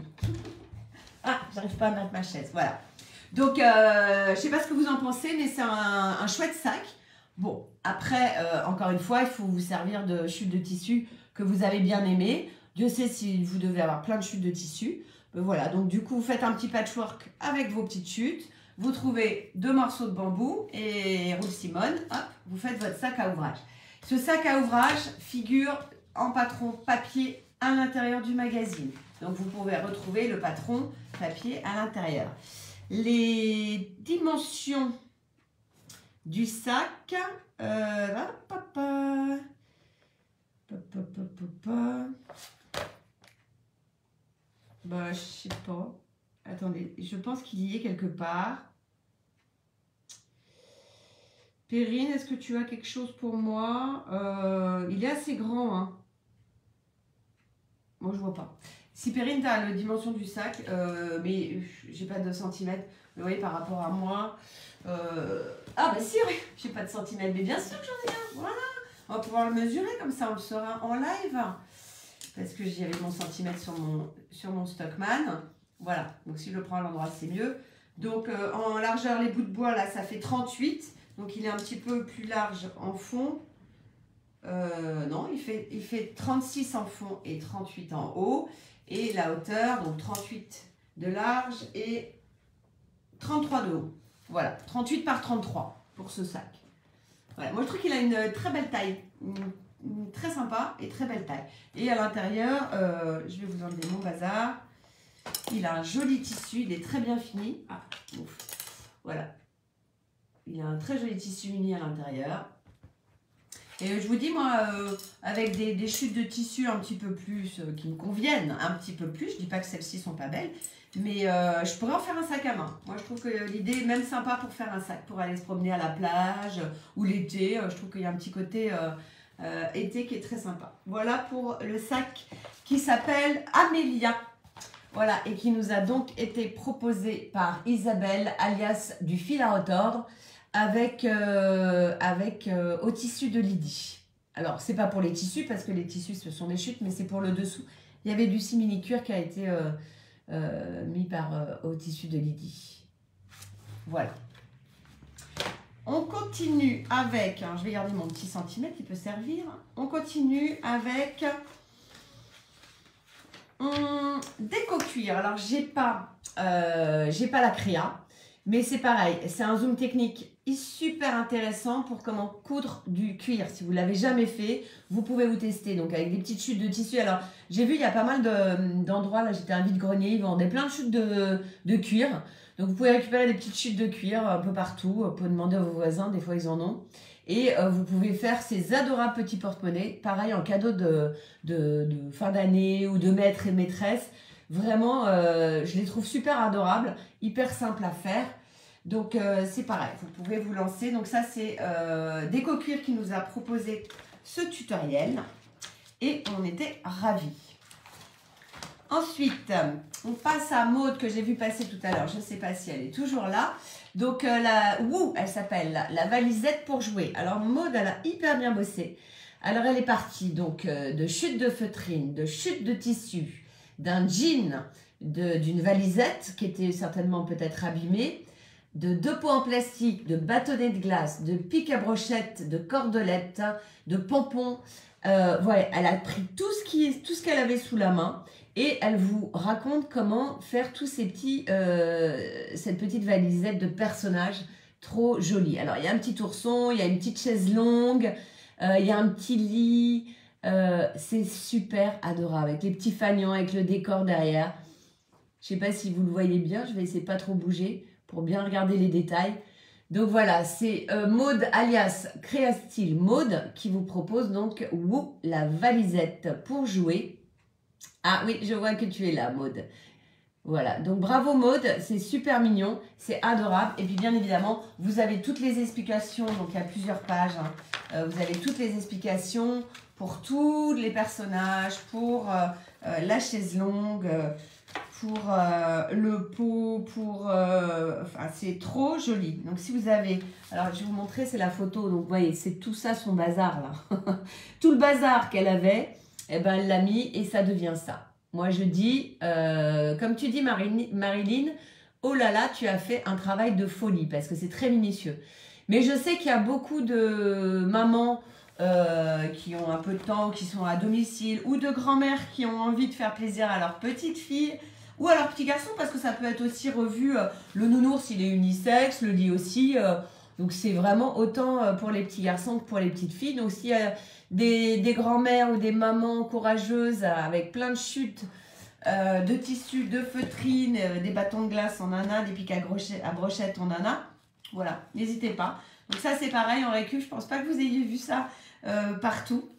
Ah, j'arrive pas à mettre ma chaise, voilà. Donc, euh, je sais pas ce que vous en pensez, mais c'est un, un chouette sac. Bon, après, euh, encore une fois, il faut vous servir de chutes de tissu que vous avez bien aimées. Dieu sait si vous devez avoir plein de chutes de tissu. Mais voilà, donc du coup, vous faites un petit patchwork avec vos petites chutes. Vous trouvez deux morceaux de bambou et roule Simone, hop, vous faites votre sac à ouvrage. Ce sac à ouvrage figure en patron papier à l'intérieur du magazine. Donc, vous pouvez retrouver le patron papier à l'intérieur. Les dimensions du sac, euh, papa, papa, papa, bah, je sais pas. Attendez, je pense qu'il y est quelque part. Perrine, est-ce que tu as quelque chose pour moi? euh, Il est assez grand, hein. Moi, je vois pas. Si Perrine, tu as la dimension du sac, euh, mais j'ai pas de centimètres. Vous voyez, par rapport à moi. Euh... Ah, bah si, oui, j'ai pas de centimètres. Mais bien sûr que j'en ai un. Voilà. On va pouvoir le mesurer, comme ça on le saura en live. Parce que j'avais mon centimètre sur mon, sur mon Stockman. Voilà. Donc si je le prends à l'endroit, c'est mieux. Donc euh, en largeur, les bouts de bois, là, ça fait trente-huit. Donc il est un petit peu plus large en fond. Euh, non, il fait, il fait trente-six en fond et trente-huit en haut. Et la hauteur, donc trente-huit de large et trente-trois de haut. Voilà, trente-huit par trente-trois pour ce sac. Voilà, moi je trouve qu'il a une très belle taille. Une, une très sympa et très belle taille. Et à l'intérieur, euh, je vais vous enlever mon bazar. Il a un joli tissu, il est très bien fini. Ah, ouf. Voilà. Il a un très joli tissu uni à l'intérieur. Et je vous dis, moi, euh, avec des, des chutes de tissu un petit peu plus, euh, qui me conviennent un petit peu plus, je dis pas que celles-ci sont pas belles, mais euh, je pourrais en faire un sac à main. Moi, je trouve que l'idée est même sympa pour faire un sac, pour aller se promener à la plage ou l'été. Euh, je trouve qu'il y a un petit côté euh, euh, été qui est très sympa. Voilà pour le sac qui s'appelle Amélia. Voilà, et qui nous a donc été proposé par Isabelle, alias du fil à retordre, avec, euh, avec euh, au tissu de Lydie. Alors, c'est pas pour les tissus, parce que les tissus, ce sont des chutes, mais c'est pour le dessous. Il y avait du simili-cuir qui a été euh, euh, mis par euh, au tissu de Lydie. Voilà. On continue avec, alors je vais garder mon petit centimètre, il peut servir. On continue avec hum, déco cuir. Alors, j'ai pas, euh, j'ai pas la créa, mais c'est pareil, c'est un zoom technique super intéressant pour comment coudre du cuir. Si vous ne l'avez jamais fait, vous pouvez vous tester. Donc avec des petites chutes de tissu. Alors j'ai vu, il y a pas mal d'endroits, de, là j'étais à un vide-grenier, ils vendaient plein de chutes de, de cuir. Donc vous pouvez récupérer des petites chutes de cuir un peu partout. Vous pouvez demander à vos voisins, des fois ils en ont. Et euh, vous pouvez faire ces adorables petits porte-monnaie, pareil en cadeau de, de, de fin d'année ou de maître et maîtresse. Vraiment, euh, je les trouve super adorables, hyper simples à faire. Donc euh, c'est pareil, vous pouvez vous lancer. Donc ça c'est euh, Déco-Cuir qui nous a proposé ce tutoriel et on était ravis. Ensuite, on passe à Maude que j'ai vu passer tout à l'heure. Je ne sais pas si elle est toujours là. Donc, euh, la Woo, elle s'appelle la, la valisette pour jouer. Alors, Maude, elle a hyper bien bossé. Alors, elle est partie donc euh, de chute de feutrine, de chute de tissu, d'un jean, d'une valisette qui était certainement peut-être abîmée, de deux pots en plastique, de bâtonnets de glace, de pics à brochettes, de cordelettes, de pompons. Euh, voilà, elle a pris tout ce qui, tout ce qu'elle avait sous la main. Et elle vous raconte comment faire tous ces petits, euh, cette petite valisette de personnages trop jolie. Alors, il y a un petit ourson, il y a une petite chaise longue, euh, il y a un petit lit. Euh, c'est super adorable, avec les petits fanions, avec le décor derrière. Je ne sais pas si vous le voyez bien, je vais essayer de pas trop bouger pour bien regarder les détails. Donc voilà, c'est euh, Maude alias Créastyle Maude qui vous propose donc Woo, la valisette pour jouer. Ah oui, je vois que tu es là, Maude. Voilà, donc bravo Maude, c'est super mignon, c'est adorable. Et puis bien évidemment, vous avez toutes les explications, donc il y a plusieurs pages. Hein. Euh, vous avez toutes les explications pour tous les personnages, pour euh, euh, la chaise longue, euh, pour euh, le pot, pour... Euh, enfin, c'est trop joli. Donc si vous avez... Alors je vais vous montrer, c'est la photo. Donc vous voyez, c'est tout ça son bazar là. Tout le bazar qu'elle avait. Eh ben, elle l'a mis et ça devient ça. Moi, je dis, euh, comme tu dis, Marilyn, oh là là, tu as fait un travail de folie parce que c'est très minutieux. Mais je sais qu'il y a beaucoup de mamans euh, qui ont un peu de temps, qui sont à domicile, ou de grand-mères qui ont envie de faire plaisir à leur petite fille ou à leur petit garçon, parce que ça peut être aussi revu. Euh, le nounours, il est unisexe, le lit aussi. Euh, donc, c'est vraiment autant pour les petits garçons que pour les petites filles. Donc, si... Euh, Des, des grands-mères ou des mamans courageuses avec plein de chutes euh, de tissus, de feutrines, euh, des bâtons de glace en nana, des pics à, à brochettes en nana. Voilà, n'hésitez pas. Donc ça c'est pareil en récup, je pense pas que vous ayez vu ça euh, partout.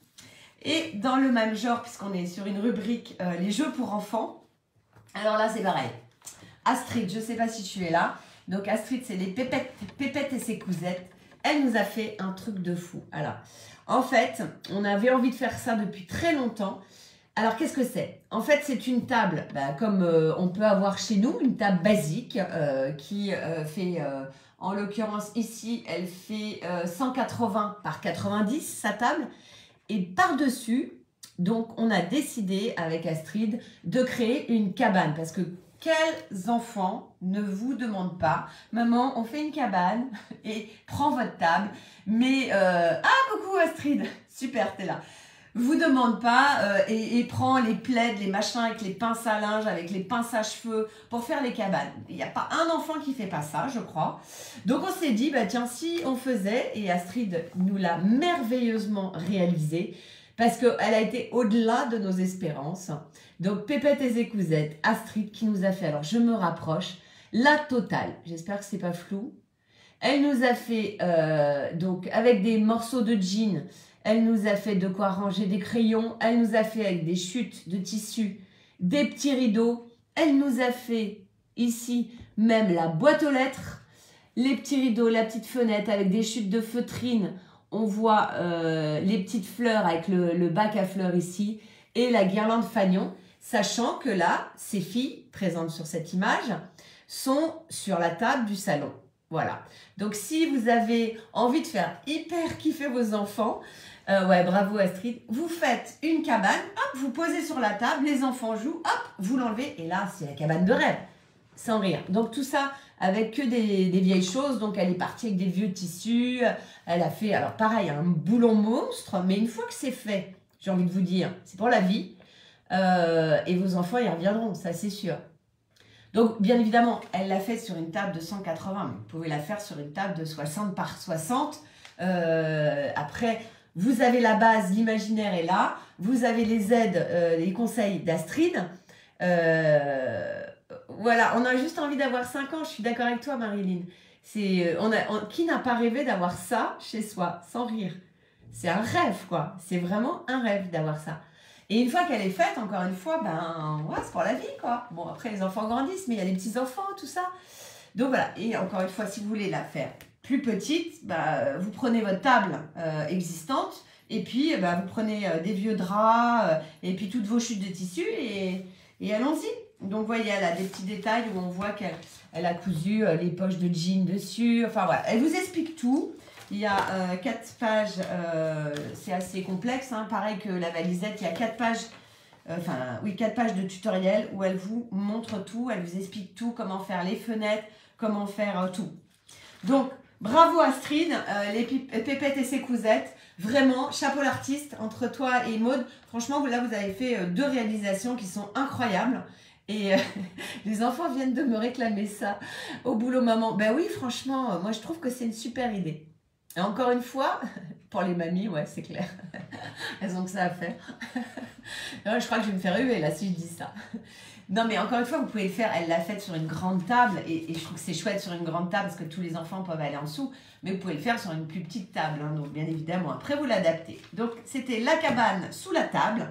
Et dans le même genre, puisqu'on est sur une rubrique euh, les jeux pour enfants, alors là c'est pareil. Astrid, je sais pas si tu es là. Donc Astrid, c'est les pépettes, pépettes et ses cousettes. Elle nous a fait un truc de fou. Alors, en fait, on avait envie de faire ça depuis très longtemps. Alors, qu'est-ce que c'est? En fait, c'est une table, bah, comme euh, on peut avoir chez nous, une table basique euh, qui euh, fait, euh, en l'occurrence ici, elle fait euh, cent quatre-vingts par quatre-vingt-dix, sa table. Et par-dessus, donc, on a décidé avec Astrid de créer une cabane parce que quels enfants ne vous demandent pas, maman, on fait une cabane et prends votre table, mais euh, ah coucou Astrid, super t'es là, vous demande pas euh, et, et prend les plaids, les machins avec les pinces à linge, avec les pinces à cheveux pour faire les cabanes. Il n'y a pas un enfant qui fait pas ça, je crois. Donc on s'est dit bah tiens si on faisait, et Astrid nous l'a merveilleusement réalisé. Parce qu'elle a été au-delà de nos espérances. Donc, Pépette et ses cousettes, Astrid qui nous a fait, alors je me rapproche, la totale. J'espère que c'est pas flou. Elle nous a fait, euh, donc avec des morceaux de jean, elle nous a fait de quoi ranger des crayons, elle nous a fait avec des chutes de tissu, des petits rideaux. Elle nous a fait ici même la boîte aux lettres, les petits rideaux, la petite fenêtre avec des chutes de feutrine. On voit euh, les petites fleurs avec le, le bac à fleurs ici et la guirlande fanion, sachant que là, ces filles présentes sur cette image sont sur la table du salon. Voilà. Donc, si vous avez envie de faire hyper kiffer vos enfants, euh, ouais, bravo Astrid, vous faites une cabane, hop, vous posez sur la table, les enfants jouent, hop, vous l'enlevez et là, c'est la cabane de rêve, sans rire. Donc, tout ça avec que des, des vieilles choses. Donc, elle est partie avec des vieux tissus. Elle a fait, alors pareil, un boulon monstre. Mais une fois que c'est fait, j'ai envie de vous dire, c'est pour la vie. Euh, et vos enfants, ils reviendront, ça c'est sûr. Donc, bien évidemment, elle l'a fait sur une table de cent quatre-vingts. Mais vous pouvez la faire sur une table de soixante par soixante. Euh, après, vous avez la base, l'imaginaire est là. Vous avez les aides, euh, les conseils d'Astrid. Euh... Voilà, on a juste envie d'avoir cinq ans, je suis d'accord avec toi Marilyn. C'est, on a, on- qui n'a pas rêvé d'avoir ça chez soi, sans rire? C'est un rêve, quoi. C'est vraiment un rêve d'avoir ça. Et une fois qu'elle est faite, encore une fois, ben, ouais, c'est pour la vie, quoi. Bon, après, les enfants grandissent, mais il y a les petits-enfants, tout ça. Donc voilà, et encore une fois, si vous voulez la faire plus petite, bah, vous prenez votre table euh, existante, et puis bah, vous prenez euh, des vieux draps, euh, et puis toutes vos chutes de tissu, et, et allons-y. Donc vous voyez, elle a des petits détails où on voit qu'elle elle a cousu euh, les poches de jean dessus, enfin voilà, elle vous explique tout. Il y a euh, quatre pages, euh, c'est assez complexe, hein, pareil que la valisette, il y a quatre pages, euh, enfin oui, quatre pages de tutoriel où elle vous montre tout, elle vous explique tout, comment faire les fenêtres, comment faire euh, tout. Donc, bravo Astrid, euh, les pépettes et ses cousettes, vraiment, chapeau l'artiste, entre toi et Maude, franchement, là vous avez fait euh, deux réalisations qui sont incroyables. Et euh, les enfants viennent de me réclamer ça au boulot maman. Ben oui, franchement, euh, moi je trouve que c'est une super idée. Et encore une fois, pour les mamies, ouais, c'est clair. Elles ont que ça à faire. Je crois que je vais me faire huer là si je dis ça. Non, mais encore une fois, vous pouvez le faire. Elle l'a faite sur une grande table. Et, et je trouve que c'est chouette sur une grande table parce que tous les enfants peuvent aller en dessous. Mais vous pouvez le faire sur une plus petite table. Hein, donc, bien évidemment, après, vous l'adaptez. Donc, c'était la cabane sous la table.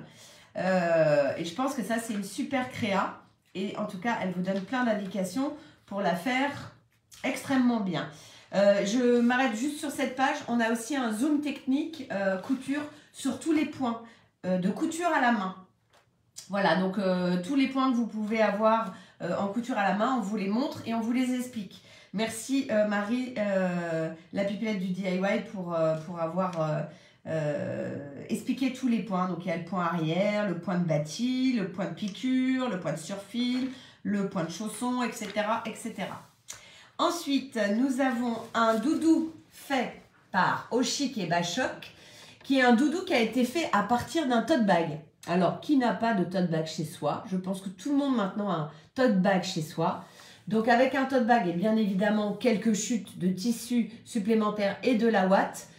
Euh, et je pense que ça, c'est une super créa. Et en tout cas, elle vous donne plein d'indications pour la faire extrêmement bien. Euh, je m'arrête juste sur cette page. On a aussi un zoom technique euh, couture sur tous les points euh, de couture à la main. Voilà, donc euh, tous les points que vous pouvez avoir euh, en couture à la main, on vous les montre et on vous les explique. Merci euh, Marie, euh, la pipelette du D I Y, pour, euh, pour avoir euh, euh, expliqué tous les points. Donc il y a le point arrière, le point de bâti, le point de piqûre, le point de surfil, le point de chausson, et cetera, et cetera. Ensuite, nous avons un doudou fait par Oshik et Bachok, qui est un doudou qui a été fait à partir d'un tote bag. Alors, qui n'a pas de tote bag chez soi? Je pense que tout le monde maintenant a un tote bag chez soi. Donc, avec un tote bag et bien évidemment quelques chutes de tissu supplémentaires et de la ouate,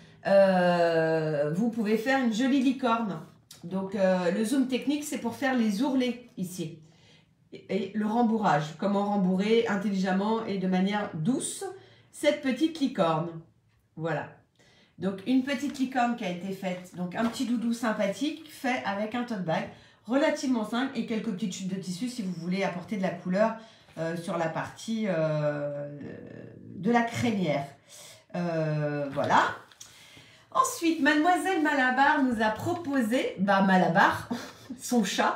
euh, vous pouvez faire une jolie licorne. Donc, euh, le zoom technique, c'est pour faire les ourlets ici. Et le rembourrage, comment rembourrer intelligemment et de manière douce cette petite licorne. Voilà. Donc une petite licorne qui a été faite, donc un petit doudou sympathique fait avec un tote bag relativement simple et quelques petites chutes de tissu si vous voulez apporter de la couleur euh, sur la partie euh, de la crémière. Euh, voilà. Ensuite, Mademoiselle Malabar nous a proposé, bah Malabar, son chat,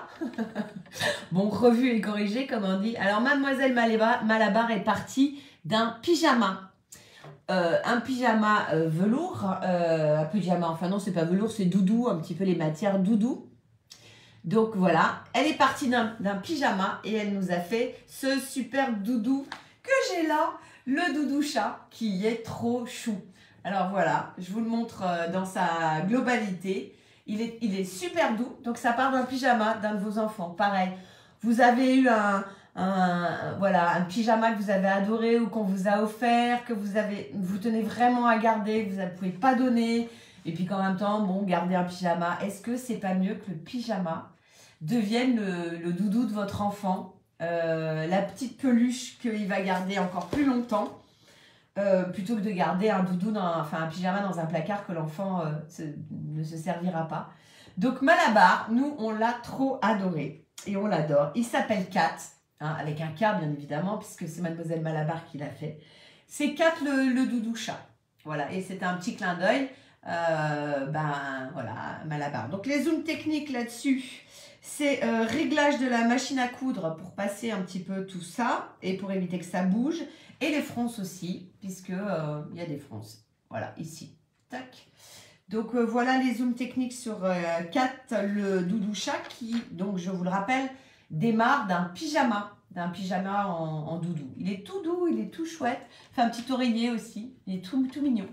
bon, revu et corrigé comme on dit. Alors Mademoiselle Malabar, Malabar est partie d'un pyjama. Euh, un pyjama euh, velours, euh, un pyjama, enfin non c'est pas velours, c'est doudou, un petit peu les matières doudou. Donc voilà, elle est partie d'un pyjama et elle nous a fait ce super doudou que j'ai là, le doudou chat, qui est trop chou. Alors voilà, je vous le montre euh, dans sa globalité. Il est, il est super doux, donc ça part d'un pyjama d'un de vos enfants. Pareil, vous avez eu un... Un, voilà, un pyjama que vous avez adoré ou qu'on vous a offert, que vous, avez, vous tenez vraiment à garder, que vous ne pouvez pas donner, et puis qu'en même temps, bon, garder un pyjama, est-ce que c'est pas mieux que le pyjama devienne le, le doudou de votre enfant, euh, la petite peluche qu'il va garder encore plus longtemps, euh, plutôt que de garder un doudou, dans, enfin un pyjama dans un placard que l'enfant euh, ne se servira pas. Donc Malabar, nous, on l'a trop adoré, et on l'adore. Il s'appelle Kat. Hein, avec un K bien évidemment, puisque c'est Mademoiselle Malabar qui l'a fait. C'est Kat le, le doudou chat. Voilà, et c'était un petit clin d'œil. Euh, ben voilà, Malabar. Donc les zooms techniques là-dessus, c'est euh, réglage de la machine à coudre pour passer un petit peu tout ça et pour éviter que ça bouge. Et les fronces aussi, puisque euh, il y a des fronces. Voilà, ici. Tac. Donc euh, voilà les zooms techniques sur euh, Kat le doudou chat qui, donc je vous le rappelle, démarre d'un pyjama, d'un pyjama en, en doudou. Il est tout doux, il est tout chouette. Fait un petit oreiller aussi, il est tout, tout mignon.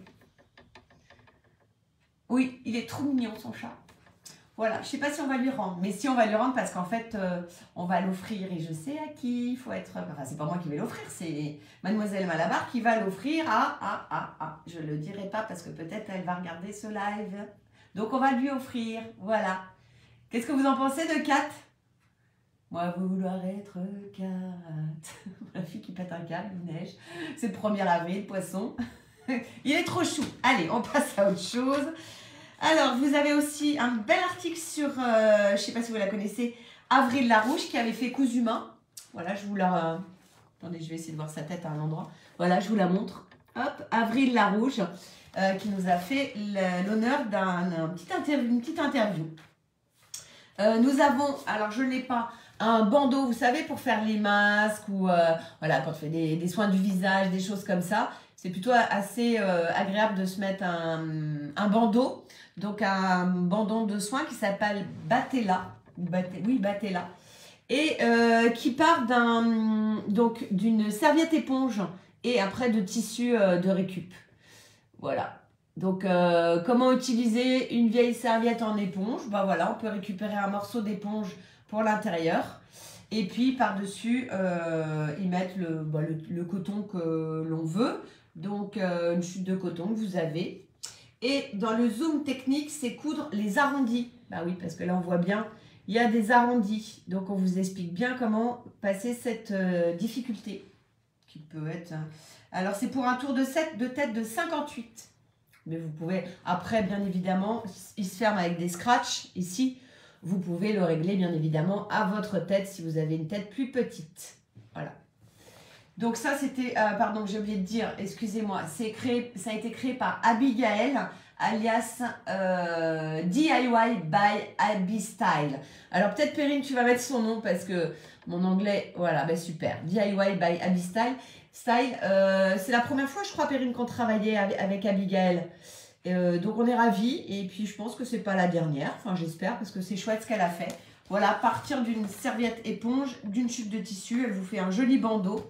Oui, il est trop mignon son chat. Voilà, je ne sais pas si on va lui rendre, mais si on va lui rendre parce qu'en fait, euh, on va l'offrir et je sais à qui il faut être... Enfin, c'est pas moi qui vais l'offrir, c'est Mademoiselle Malabar qui va l'offrir à... à, à, à. Je ne le dirai pas parce que peut-être elle va regarder ce live. Donc on va lui offrir, voilà. Qu'est-ce que vous en pensez de Kat ? Moi, vouloir être Kat. La fille qui pète un câble, il neige. C'est le premier avril, poisson. Il est trop chou. Allez, on passe à autre chose. Alors, vous avez aussi un bel article sur, euh, je ne sais pas si vous la connaissez, Avril Larouche, qui avait fait Cousu Main. Voilà, je vous la... Attendez, je vais essayer de voir sa tête à un endroit. Voilà, je vous la montre. Hop, Avril Larouche, euh, qui nous a fait l'honneur d'un petit interview, une petite interview. Euh, nous avons, alors je ne l'ai pas, un bandeau, vous savez, pour faire les masques ou euh, voilà, quand on fait des, des soins du visage, des choses comme ça. C'est plutôt assez euh, agréable de se mettre un, un bandeau. Donc un bandon de soins qui s'appelle Batella. Batte, oui, Batella. Et euh, qui part d'un donc d'une serviette éponge et après de tissu euh, de récup. Voilà. Donc, euh, comment utiliser une vieille serviette en éponge? Bah voilà, on peut récupérer un morceau d'éponge pour l'intérieur. Et puis, par-dessus, euh, y mettre le, bah, le, le coton que l'on veut. Donc, euh, une chute de coton que vous avez. Et dans le zoom technique, c'est coudre les arrondis. Bah oui, parce que là, on voit bien, il y a des arrondis. Donc, on vous explique bien comment passer cette euh, difficulté. Qui peut être... Alors, c'est pour un tour de, set, de tête de cinquante-huit. Mais vous pouvez, après, bien évidemment, il se ferme avec des scratchs. Ici, vous pouvez le régler, bien évidemment, à votre tête si vous avez une tête plus petite. Voilà. Donc ça, c'était, euh, pardon, j'ai oublié de dire, excusez-moi, c'est créé, ça a été créé par Abigail, alias euh, D I Y by Abby Style. Alors peut-être, Perrine, tu vas mettre son nom parce que mon anglais, voilà, ben super. D I Y by Abby Style. Style, euh, c'est la première fois, je crois, Perrine, qu'on travaillait avec, avec Abigail. Euh, donc, on est ravis. Et puis, je pense que c'est pas la dernière. Enfin, j'espère, parce que c'est chouette ce qu'elle a fait. Voilà, à partir d'une serviette éponge, d'une chute de tissu, elle vous fait un joli bandeau.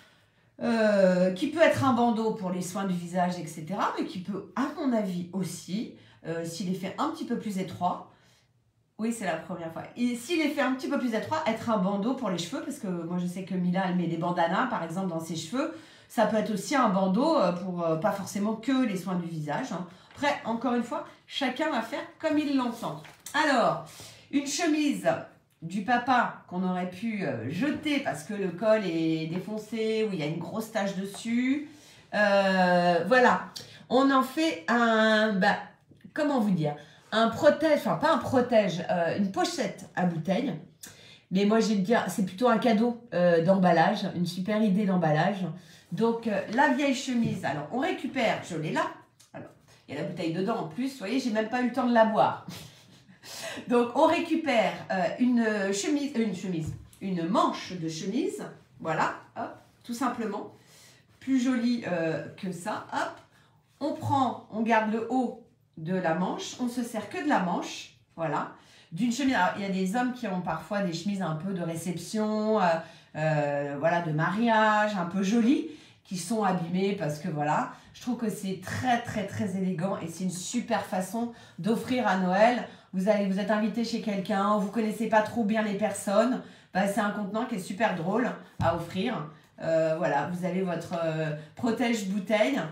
Euh, qui peut être un bandeau pour les soins du visage, et cetera. Mais qui peut, à mon avis, aussi, euh, s'il est fait un petit peu plus étroit, oui, c'est la première fois. Et s'il est fait un petit peu plus étroit, être un bandeau pour les cheveux, parce que moi, je sais que Mila, elle met des bandanas, par exemple, dans ses cheveux. Ça peut être aussi un bandeau pour euh, pas forcément que les soins du visage. Hein. Après, encore une fois, chacun va faire comme il l'entend. Alors, une chemise du papa qu'on aurait pu euh, jeter parce que le col est défoncé ou il y a une grosse tache dessus. Euh, voilà. On en fait un... Bah, comment vous dire ? Un protège, enfin pas un protège, euh, une pochette à bouteille. Mais moi, je vais te dire, c'est plutôt un cadeau euh, d'emballage, une super idée d'emballage. Donc, euh, la vieille chemise, alors on récupère, je l'ai là. Alors, il y a la bouteille dedans en plus, vous voyez, j'ai même pas eu le temps de la boire. Donc, on récupère euh, une chemise, euh, une chemise, une manche de chemise, voilà, hop, tout simplement. Plus jolie euh, que ça, hop. On prend, on garde le haut de la manche, on se sert que de la manche, voilà, d'une chemise. Alors, il y a des hommes qui ont parfois des chemises un peu de réception, euh, euh, voilà, de mariage, un peu jolies, qui sont abîmées parce que voilà, je trouve que c'est très très très élégant et c'est une super façon d'offrir à Noël. Vous allez, vous êtes invité chez quelqu'un, vous connaissez pas trop bien les personnes, bah, c'est un contenant qui est super drôle à offrir. Euh, voilà, vous avez votre euh, protège bouteille.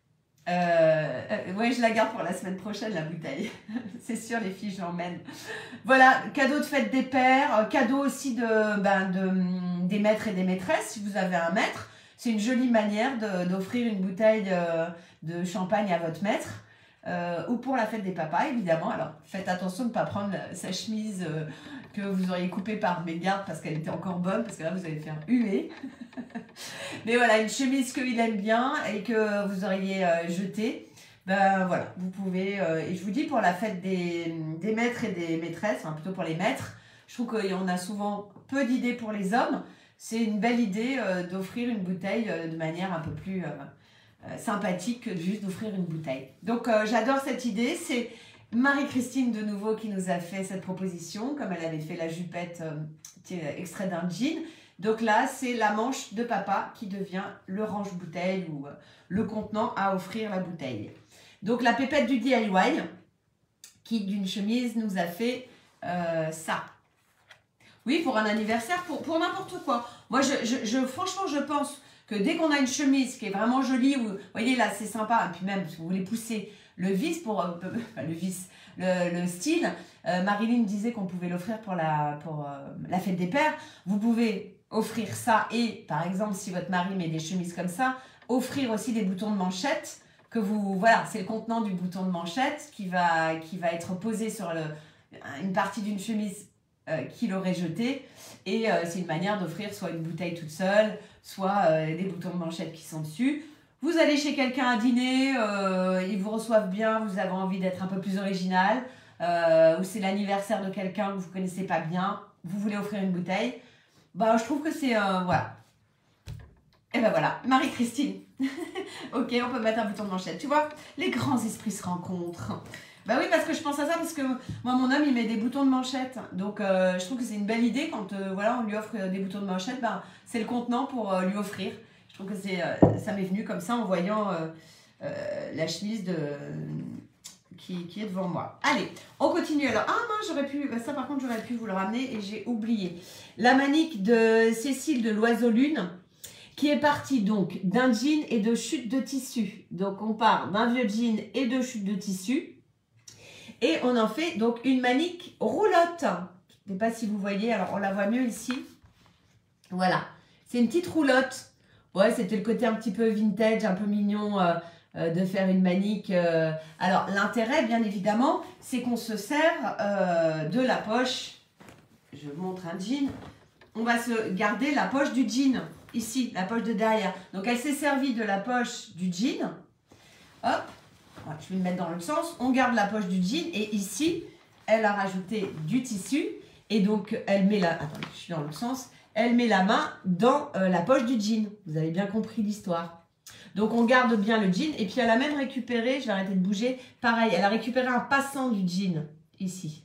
Euh, euh, ouais, je la garde pour la semaine prochaine, la bouteille. C'est sûr, les filles, je l'emmène. Voilà, cadeau de fête des pères, cadeau aussi de, ben, de, des maîtres et des maîtresses, si vous avez un maître. C'est une jolie manière d'offrir une bouteille de, de champagne à votre maître. Euh, ou pour la fête des papas, évidemment. Alors, faites attention de ne pas prendre sa chemise euh, que vous auriez coupée par mégarde parce qu'elle était encore bonne, parce que là, vous allez faire huer. Mais voilà, une chemise qu'il aime bien et que vous auriez euh, jetée. Ben voilà, vous pouvez... Euh, et je vous dis, pour la fête des, des maîtres et des maîtresses, enfin plutôt pour les maîtres, je trouve qu'on a souvent peu d'idées pour les hommes. C'est une belle idée euh, d'offrir une bouteille euh, de manière un peu plus... Euh, Euh, sympathique que juste d'offrir une bouteille. Donc euh, j'adore cette idée, c'est Marie-Christine de nouveau qui nous a fait cette proposition, comme elle avait fait la jupette euh, qui est extrait d'un jean. Donc là c'est la manche de papa qui devient le range-bouteille ou euh, le contenant à offrir la bouteille. Donc la pépette du D I Y qui d'une chemise nous a fait euh, ça. Oui, pour un anniversaire, pour, pour n'importe quoi. Moi je, je, je, franchement je pense que dès qu'on a une chemise qui est vraiment jolie, vous voyez là c'est sympa, et puis même si vous voulez pousser Le vice, pour, euh, enfin, le vice, le, le style, euh, Marilyn disait qu'on pouvait l'offrir pour, la, pour euh, la fête des pères. Vous pouvez offrir ça et, par exemple, si votre mari met des chemises comme ça, offrir aussi des boutons de manchette. Que vous, voilà, c'est le contenant du bouton de manchette qui va, qui va être posé sur le, une partie d'une chemise euh, qu'il aurait jetée. Et euh, c'est une manière d'offrir soit une bouteille toute seule, soit euh, des boutons de manchette qui sont dessus. Vous allez chez quelqu'un à dîner, euh, ils vous reçoivent bien, vous avez envie d'être un peu plus original, euh, ou c'est l'anniversaire de quelqu'un que vous ne connaissez pas bien, vous voulez offrir une bouteille. Bah, je trouve que c'est... Euh, voilà. Et ben voilà, Marie-Christine. Ok, on peut mettre un bouton de manchette. Tu vois, les grands esprits se rencontrent. Bah oui, parce que je pense à ça, parce que moi, mon homme, il met des boutons de manchette. Donc, euh, je trouve que c'est une belle idée quand euh, voilà, on lui offre des boutons de manchette. Bah, c'est le contenant pour euh, lui offrir. Je trouve que c'est, euh, ça m'est venu comme ça en voyant euh, euh, la chemise de, qui, qui est devant moi. Allez, on continue. Alors, ah mince, j'aurais pu, bah, ça par contre, j'aurais pu vous le ramener et j'ai oublié. La manique de Cécile de l'Oiseau Lune, qui est partie donc d'un jean et de chutes de tissu. Donc, on part d'un vieux jean et de chutes de tissu. Et on en fait donc une manique roulotte. Je ne sais pas si vous voyez, alors on la voit mieux ici. Voilà, c'est une petite roulotte. Ouais, c'était le côté un petit peu vintage, un peu mignon euh, euh, de faire une manique. Euh. Alors, l'intérêt, bien évidemment, c'est qu'on se sert euh, de la poche. Je vous montre un jean. On va se garder la poche du jean, ici, la poche de derrière. Donc, elle s'est servie de la poche du jean. Hop. Je vais me mettre dans l'autre sens. On garde la poche du jean et ici, elle a rajouté du tissu. Et donc, elle met la... Attendez, je suis dans l'autre sens. Elle met la main dans euh, la poche du jean. Vous avez bien compris l'histoire. Donc, on garde bien le jean. Et puis, elle a même récupéré, je vais arrêter de bouger, pareil, elle a récupéré un passant du jean, ici.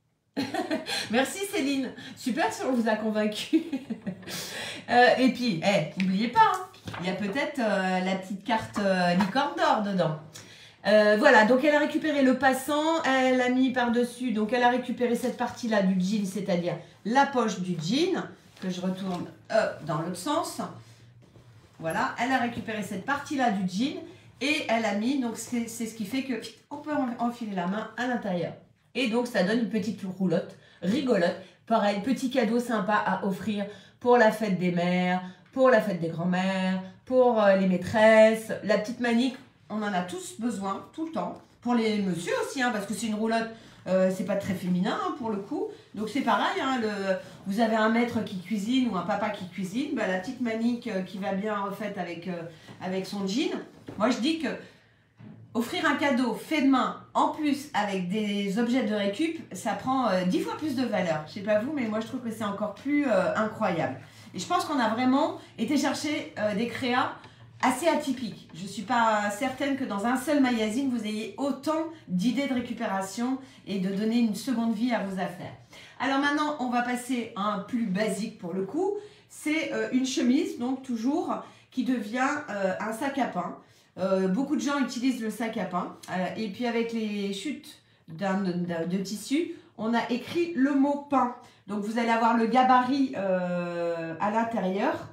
Merci Céline. Super si on vous a convaincu. euh, et puis, eh, n'oubliez pas, hein, il y a peut-être euh, la petite carte euh, licorne d'or dedans. Euh, voilà, donc elle a récupéré le passant, elle a mis par-dessus, donc elle a récupéré cette partie-là du jean, c'est-à-dire la poche du jean, que je retourne euh, dans l'autre sens. Voilà, elle a récupéré cette partie-là du jean et elle a mis, donc c'est ce qui fait que on peut enfiler la main à l'intérieur. Et donc ça donne une petite roulotte, rigolote, pareil, petit cadeau sympa à offrir pour la fête des mères, pour la fête des grands-mères, pour euh, les maîtresses, la petite manique. On en a tous besoin, tout le temps. Pour les messieurs aussi, hein, parce que c'est une roulotte, euh, c'est pas très féminin hein, pour le coup. Donc c'est pareil, hein, le, vous avez un maître qui cuisine ou un papa qui cuisine, bah, la petite manique euh, qui va bien refaite avec, euh, avec son jean. Moi je dis que offrir un cadeau fait de main, en plus avec des objets de récup, ça prend euh, dix fois plus de valeur. Je sais pas vous, mais moi je trouve que c'est encore plus euh, incroyable. Et je pense qu'on a vraiment été chercher euh, des créas assez atypique. Je ne suis pas certaine que dans un seul magazine, vous ayez autant d'idées de récupération et de donner une seconde vie à vos affaires. Alors maintenant, on va passer à un plus basique pour le coup. C'est euh, une chemise, donc toujours, qui devient euh, un sac à pain. Euh, beaucoup de gens utilisent le sac à pain. Euh, et puis avec les chutes d'un, d'un, de tissu, on a écrit le mot pain. Donc vous allez avoir le gabarit euh, à l'intérieur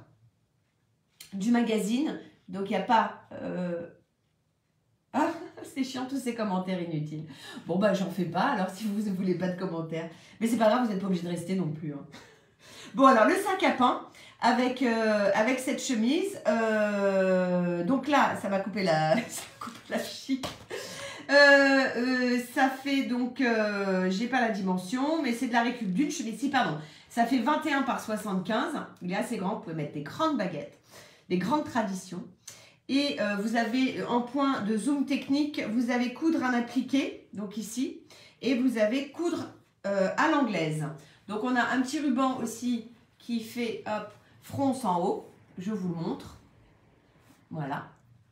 du magazine. Donc, il n'y a pas... Euh... Ah, c'est chiant tous ces commentaires inutiles. Bon, bah, j'en fais pas, alors si vous ne voulez pas de commentaires. Mais c'est pas grave, vous n'êtes pas obligé de rester non plus. Hein. Bon, alors, le sac à pain avec, euh, avec cette chemise. Euh... Donc là, ça va couper la, ça va couper la chic. Euh, euh, ça fait donc... Euh, j'ai pas la dimension, mais c'est de la récup d'une chemise. Si, pardon. Ça fait vingt et un par soixante-quinze. Il est assez grand, vous pouvez mettre des grandes baguettes. Des grandes traditions. Et euh, vous avez en point de zoom technique, vous avez coudre un appliqué, donc ici, et vous avez coudre euh, à l'anglaise. Donc on a un petit ruban aussi qui fait hop, fronce en haut, je vous le montre. Voilà.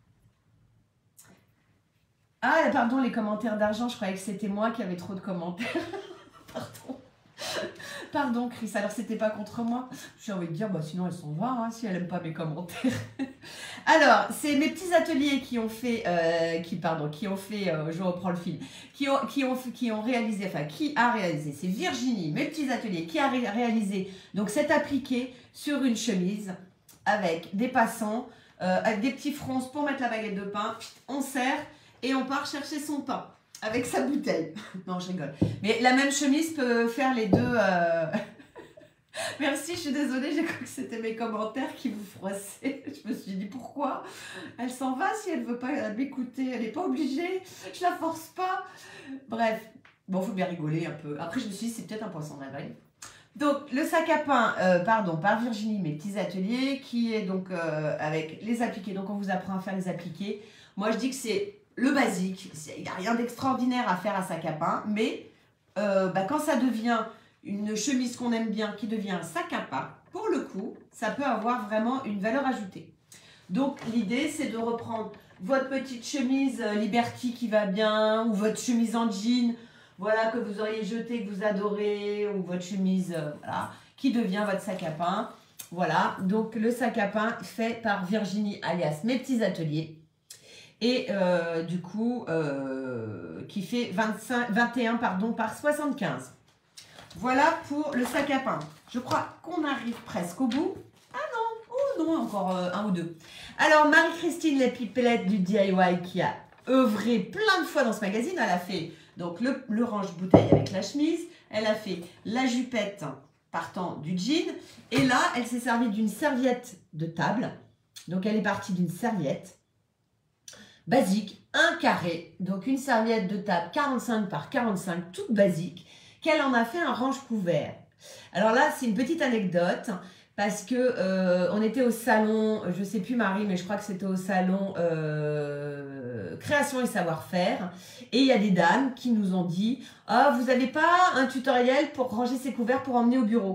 Ah pardon, les commentaires d'argent, je croyais que c'était moi qui avais trop de commentaires. Pardon. Pardon Chris, alors c'était pas contre moi. J'ai envie de dire, bah sinon elle s'en va hein, si elle aime pas mes commentaires. Alors, c'est mes petits ateliers qui ont fait, euh, qui pardon, qui ont fait, euh, je reprends le fil, qui ont, qui ont, qui ont réalisé, enfin qui a réalisé, c'est Virginie, mes petits ateliers, qui a ré réalisé donc cet appliqué sur une chemise avec des passants, euh, avec des petits fronces pour mettre la baguette de pain. On serre et on part chercher son pain avec sa bouteille. Non, je rigole. Mais la même chemise peut faire les deux. Euh... Merci, je suis désolée, j'ai cru que c'était mes commentaires qui vous froissaient. Je me suis dit pourquoi elle s'en va si elle ne veut pas m'écouter. Elle n'est pas obligée, je la force pas. Bref, bon, faut bien rigoler un peu. Après, je me suis dit c'est peut-être un poisson d'avril. Donc, le sac à pain, euh, pardon, par Virginie, mes petits ateliers, qui est donc euh, avec les appliqués. Donc, on vous apprend à faire les appliqués. Moi, je dis que c'est le basique. Il n'y a rien d'extraordinaire à faire à sac à pain, mais euh, bah, quand ça devient une chemise qu'on aime bien, qui devient un sac à pain, pour le coup, ça peut avoir vraiment une valeur ajoutée. Donc, l'idée, c'est de reprendre votre petite chemise Liberty qui va bien, ou votre chemise en jean, voilà, que vous auriez jeté, que vous adorez, ou votre chemise, euh, voilà, qui devient votre sac à pain. Voilà, donc le sac à pain fait par Virginie, alias Mes Petits Ateliers. Et euh, du coup, euh, qui fait vingt-cinq, vingt et un pardon, par soixante-quinze. Voilà pour le sac à pain. Je crois qu'on arrive presque au bout. Ah non, oh non, encore euh, un ou deux. Alors, Marie-Christine Les Pipelettes du D I Y qui a œuvré plein de fois dans ce magazine. Elle a fait donc le, le range-bouteille avec la chemise. Elle a fait la jupette partant du jean. Et là, elle s'est servie d'une serviette de table. Donc, elle est partie d'une serviette basique, un carré. Donc, une serviette de table quarante-cinq par quarante-cinq, toute basique, qu'elle en a fait un range-couvert. Alors là, c'est une petite anecdote. Parce que euh, on était au salon, je ne sais plus Marie, mais je crois que c'était au salon euh, Création et Savoir-faire. Et il y a des dames qui nous ont dit « Ah, vous n'avez pas un tutoriel pour ranger ces couverts pour emmener au bureau ?»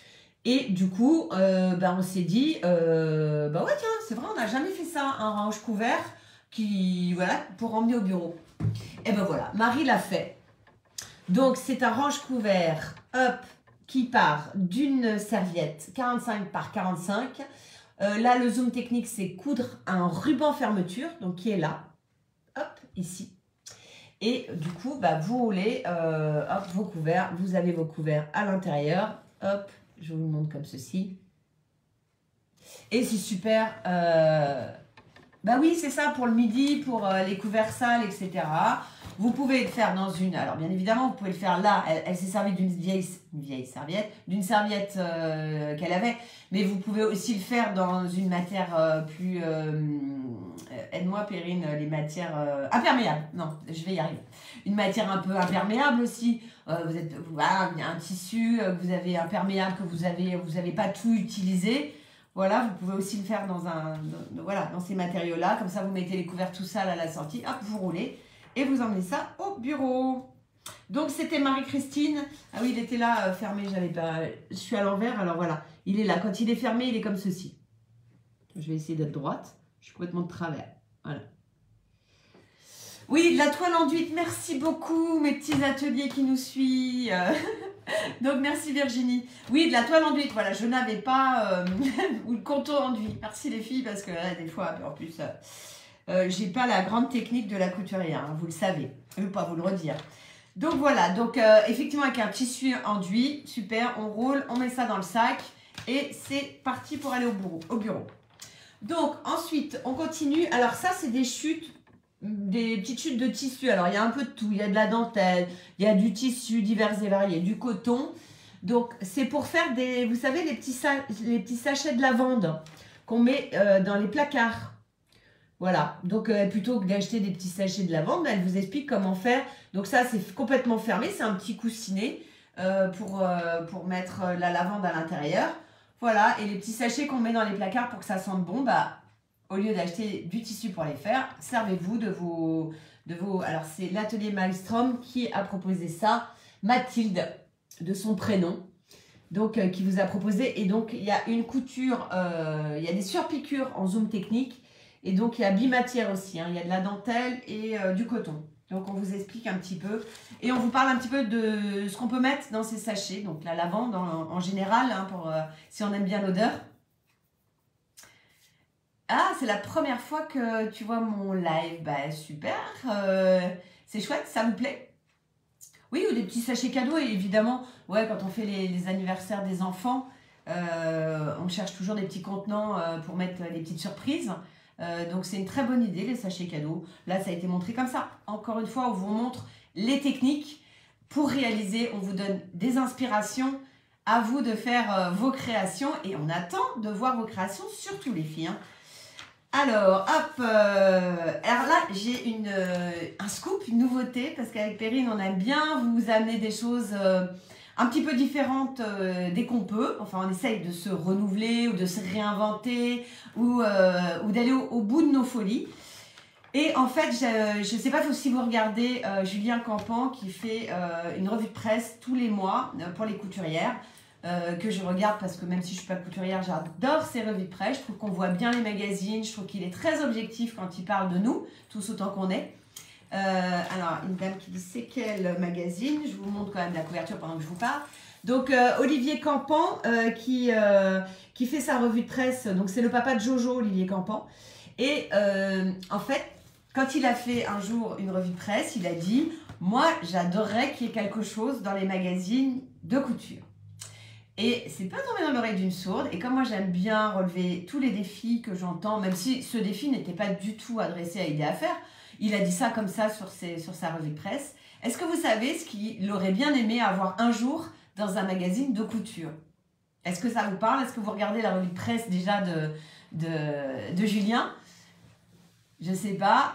Et du coup, euh, ben, on s'est dit euh, « Bah ouais, tiens, c'est vrai, on n'a jamais fait ça, un range-couvert qui, voilà, pour emmener au bureau. » Et ben voilà, Marie l'a fait. Donc, c'est un range-couvert, hop, qui part d'une serviette quarante-cinq par quarante-cinq. Euh, là, le zoom technique, c'est coudre un ruban fermeture, donc qui est là, hop, ici. Et du coup, bah, vous roulez euh, hop, vos couverts. Vous avez vos couverts à l'intérieur. Hop, je vous le montre comme ceci. Et c'est super. Euh, bah oui, c'est ça pour le midi, pour euh, les couverts sales, et cetera. Vous pouvez le faire dans une... Alors, bien évidemment, vous pouvez le faire là. Elle, elle s'est servie d'une vieille, une vieille serviette, d'une serviette euh, qu'elle avait. Mais vous pouvez aussi le faire dans une matière euh, plus... Euh, Aide-moi, Perrine, les matières euh, imperméables. Non, je vais y arriver. Une matière un peu imperméable aussi. Euh, vous êtes, voilà, un tissu que vous avez imperméable, que vous avez, vous avez pas tout utilisé. Voilà, vous pouvez aussi le faire dans, un, dans, voilà, dans ces matériaux-là. Comme ça, vous mettez les couverts tout sales à la sortie. Hop, vous roulez. Et vous emmenez ça au bureau. Donc, c'était Marie-Christine. Ah oui, il était là, euh, fermé. J'avais pas... Je suis à l'envers, alors voilà. Il est là. Quand il est fermé, il est comme ceci. Je vais essayer d'être droite. Je suis complètement de travers. Voilà. Oui, la toile enduite. Merci beaucoup, mes petits ateliers qui nous suivent. Donc, merci Virginie. Oui, de la toile enduite. Voilà, je n'avais pas... Euh, ou le contour enduit. Merci les filles, parce que là, des fois, en plus... Euh, Euh, j'ai pas la grande technique de la couturière, hein, vous le savez, je ne vais pas vous le redire. Donc voilà, donc euh, effectivement avec un tissu enduit, super, on roule, on met ça dans le sac et c'est parti pour aller au bureau. Au bureau. Donc ensuite, on continue. Alors ça, c'est des chutes, des petites chutes de tissu. Alors il y a un peu de tout, il y a de la dentelle, il y a du tissu divers et variés, du coton. Donc c'est pour faire des, vous savez, les petits, les petits sachets de lavande qu'on met euh, dans les placards. Voilà, donc euh, plutôt que d'acheter des petits sachets de lavande, elle vous explique comment faire. Donc ça, c'est complètement fermé, c'est un petit coussinet euh, pour, euh, pour mettre la lavande à l'intérieur. Voilà, et les petits sachets qu'on met dans les placards pour que ça sente bon, bah, au lieu d'acheter du tissu pour les faire, servez-vous de vos... De vos... Alors, c'est l'atelier Maelstrom qui a proposé ça, Mathilde, de son prénom. Donc, euh, qui vous a proposé. Et donc, il y a une couture, euh, il y a des surpiqûres en zoom technique. Et donc, il y a bimatière aussi, hein. Il y a de la dentelle et euh, du coton. Donc, on vous explique un petit peu. Et on vous parle un petit peu de ce qu'on peut mettre dans ces sachets. Donc, la lavande en, en général, hein, pour, euh, si on aime bien l'odeur. Ah, c'est la première fois que tu vois mon live. Bah, super. Euh, c'est chouette, ça vous plaît? Oui, ou des petits sachets cadeaux. Et évidemment, ouais, quand on fait les, les anniversaires des enfants, euh, on cherche toujours des petits contenants euh, pour mettre les petites surprises. Euh, donc c'est une très bonne idée, les sachets cadeaux. Là, ça a été montré comme ça. Encore une fois, on vous montre les techniques pour réaliser. On vous donne des inspirations. À vous de faire euh, vos créations. Et on attend de voir vos créations, surtout les filles. Hein. Alors, hop. Euh, alors là, j'ai une euh, un scoop, une nouveauté. Parce qu'avec Perrine, on aime bien vous amener des choses euh, un petit peu différentes euh, dès qu'on peut. Enfin, on essaye de se renouveler ou de se réinventer ou, euh, ou d'aller au, au bout de nos folies. Et en fait, je ne sais pas si vous regardez euh, Julien Campan qui fait euh, une revue de presse tous les mois euh, pour les couturières, euh, que je regarde parce que même si je ne suis pas couturière, j'adore ces revues de presse. Je trouve qu'on voit bien les magazines, je trouve qu'il est très objectif quand il parle de nous, tous autant qu'on est. Euh, alors, une dame qui dit c'est quel magazine? Je vous montre quand même la couverture pendant que je vous parle. Donc, euh, Olivier Campan euh, qui, euh, qui fait sa revue de presse. Donc, c'est le papa de Jojo, Olivier Campan. Et euh, en fait, quand il a fait un jour une revue de presse, il a dit « Moi, j'adorerais qu'il y ait quelque chose dans les magazines de couture. » Et c'est pas tombé dans l'oreille d'une sourde. Et comme moi, j'aime bien relever tous les défis que j'entends, même si ce défi n'était pas du tout adressé à Idée à faire, il a dit ça comme ça sur, ses, sur sa revue de presse. Est-ce que vous savez ce qu'il aurait bien aimé avoir un jour dans un magazine de couture? Est-ce que ça vous parle? Est-ce que vous regardez la revue de presse déjà de, de, de Julien? Je sais pas.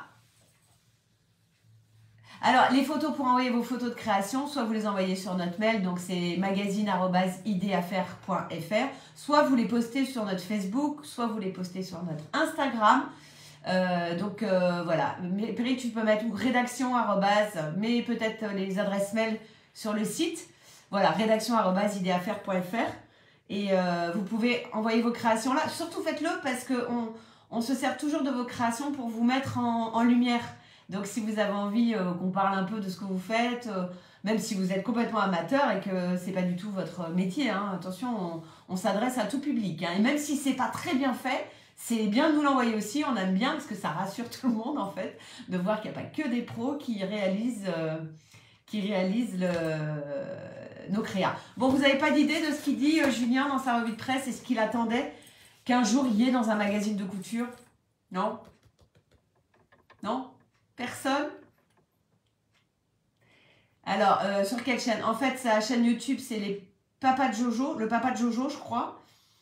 Alors, les photos pour envoyer vos photos de création, soit vous les envoyez sur notre mail, donc c'est magazine arobase idéaffaire point f r, soit vous les postez sur notre Facebook, soit vous les postez sur notre Instagram. Euh, donc euh, voilà, mais Perrine, tu peux mettre rédaction arobase, mais peut-être les adresses mail sur le site. Voilà, rédaction arobase idéaffaire point f r. Et euh, vous pouvez envoyer vos créations là. Surtout faites-le parce qu'on on se sert toujours de vos créations pour vous mettre en, en lumière. Donc, si vous avez envie euh, qu'on parle un peu de ce que vous faites, euh, même si vous êtes complètement amateur et que c'est pas du tout votre métier, hein, attention, on, on s'adresse à tout public. Hein, et même si c'est pas très bien fait, c'est bien de nous l'envoyer aussi. On aime bien parce que ça rassure tout le monde, en fait, de voir qu'il n'y a pas que des pros qui réalisent, euh, qui réalisent le, euh, nos créas. Bon, vous n'avez pas d'idée de ce qu'il dit, euh, Julien, dans sa revue de presse et ce qu'il attendait qu'un jour il y ait dans un magazine de couture? Non? Non? Personne? Alors, euh, sur quelle chaîne? En fait, sa chaîne YouTube, c'est les papas de Jojo, le papa de Jojo, je crois.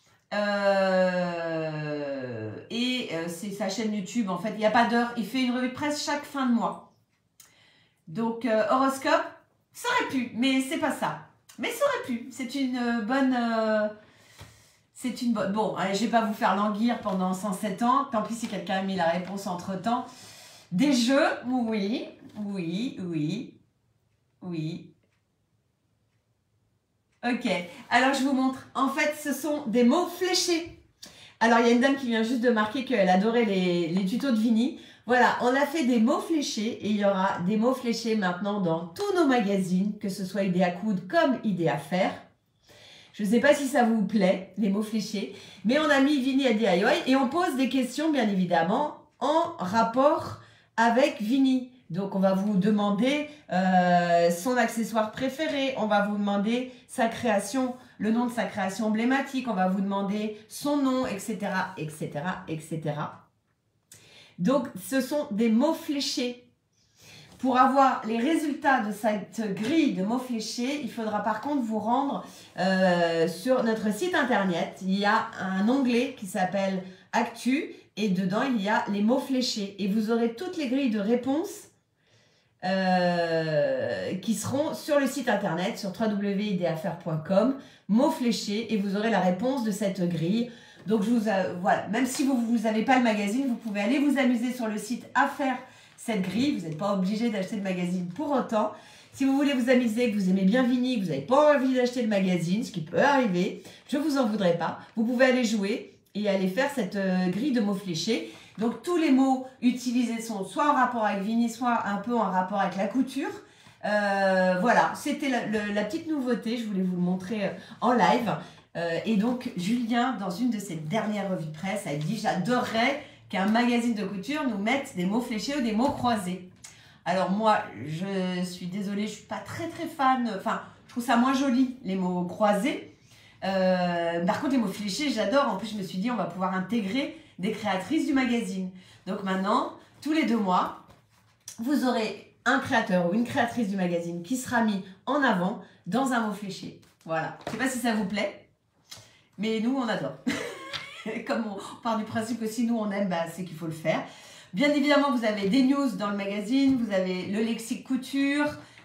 Euh, et euh, c'est sa chaîne YouTube, en fait, il n'y a pas d'heure. Il fait une revue de presse chaque fin de mois. Donc, euh, horoscope, ça aurait pu, mais c'est pas ça. Mais ça aurait pu. C'est une euh, bonne... Euh, c'est une bonne... Bon, allez, je vais pas vous faire languir pendant cent sept ans. Tant pis si quelqu'un a mis la réponse entre-temps. Des jeux, oui, oui, oui, oui. Ok, alors je vous montre. En fait, ce sont des mots fléchés. Alors, il y a une dame qui vient juste de marquer qu'elle adorait les, les tutos de Vini. Voilà, on a fait des mots fléchés et il y aura des mots fléchés maintenant dans tous nos magazines, que ce soit Idée à coudre comme Idée à faire. Je ne sais pas si ça vous plaît, les mots fléchés, mais on a mis Vini à D I Y et on pose des questions, bien évidemment, en rapport avec Vini. Donc, on va vous demander euh, son accessoire préféré, on va vous demander sa création, le nom de sa création emblématique, on va vous demander son nom, et cetera, et cetera, et cetera. Donc, ce sont des mots fléchés. Pour avoir les résultats de cette grille de mots fléchés, il faudra par contre vous rendre euh, sur notre site internet. Il y a un onglet qui s'appelle Actu et dedans, il y a les mots fléchés. Et vous aurez toutes les grilles de réponses euh, qui seront sur le site internet, sur w w w point idéaffaire point com, mots fléchés, et vous aurez la réponse de cette grille. Donc, je vous, euh, voilà, même si vous n'avez pas le magazine, vous pouvez aller vous amuser sur le site à faire cette grille. Vous n'êtes pas obligé d'acheter le magazine pour autant. Si vous voulez vous amuser, que vous aimez bien Vini, que vous n'avez pas envie d'acheter le magazine, ce qui peut arriver, je ne vous en voudrais pas, vous pouvez aller jouer et aller faire cette euh, grille de mots fléchés. Donc, tous les mots utilisés sont soit en rapport avec Vini, soit un peu en rapport avec la couture. Euh, voilà, c'était la, le, la petite nouveauté, je voulais vous le montrer euh, en live. Euh, et donc, Julien, dans une de ses dernières revues de presse, a dit « J'adorerais qu'un magazine de couture nous mette des mots fléchés ou des mots croisés. » Alors moi, je suis désolée, je ne suis pas très très fan. Enfin, je trouve ça moins joli, les mots croisés. Euh, par contre, les mots fléchés, j'adore. En plus, je me suis dit, on va pouvoir intégrer des créatrices du magazine. Donc maintenant, tous les deux mois, vous aurez un créateur ou une créatrice du magazine qui sera mis en avant dans un mot fléché. Voilà. Je ne sais pas si ça vous plaît, mais nous, on adore. Comme on part du principe que si nous, on aime, bah, c'est qu'il faut le faire. Bien évidemment, vous avez des news dans le magazine, vous avez le lexique couture.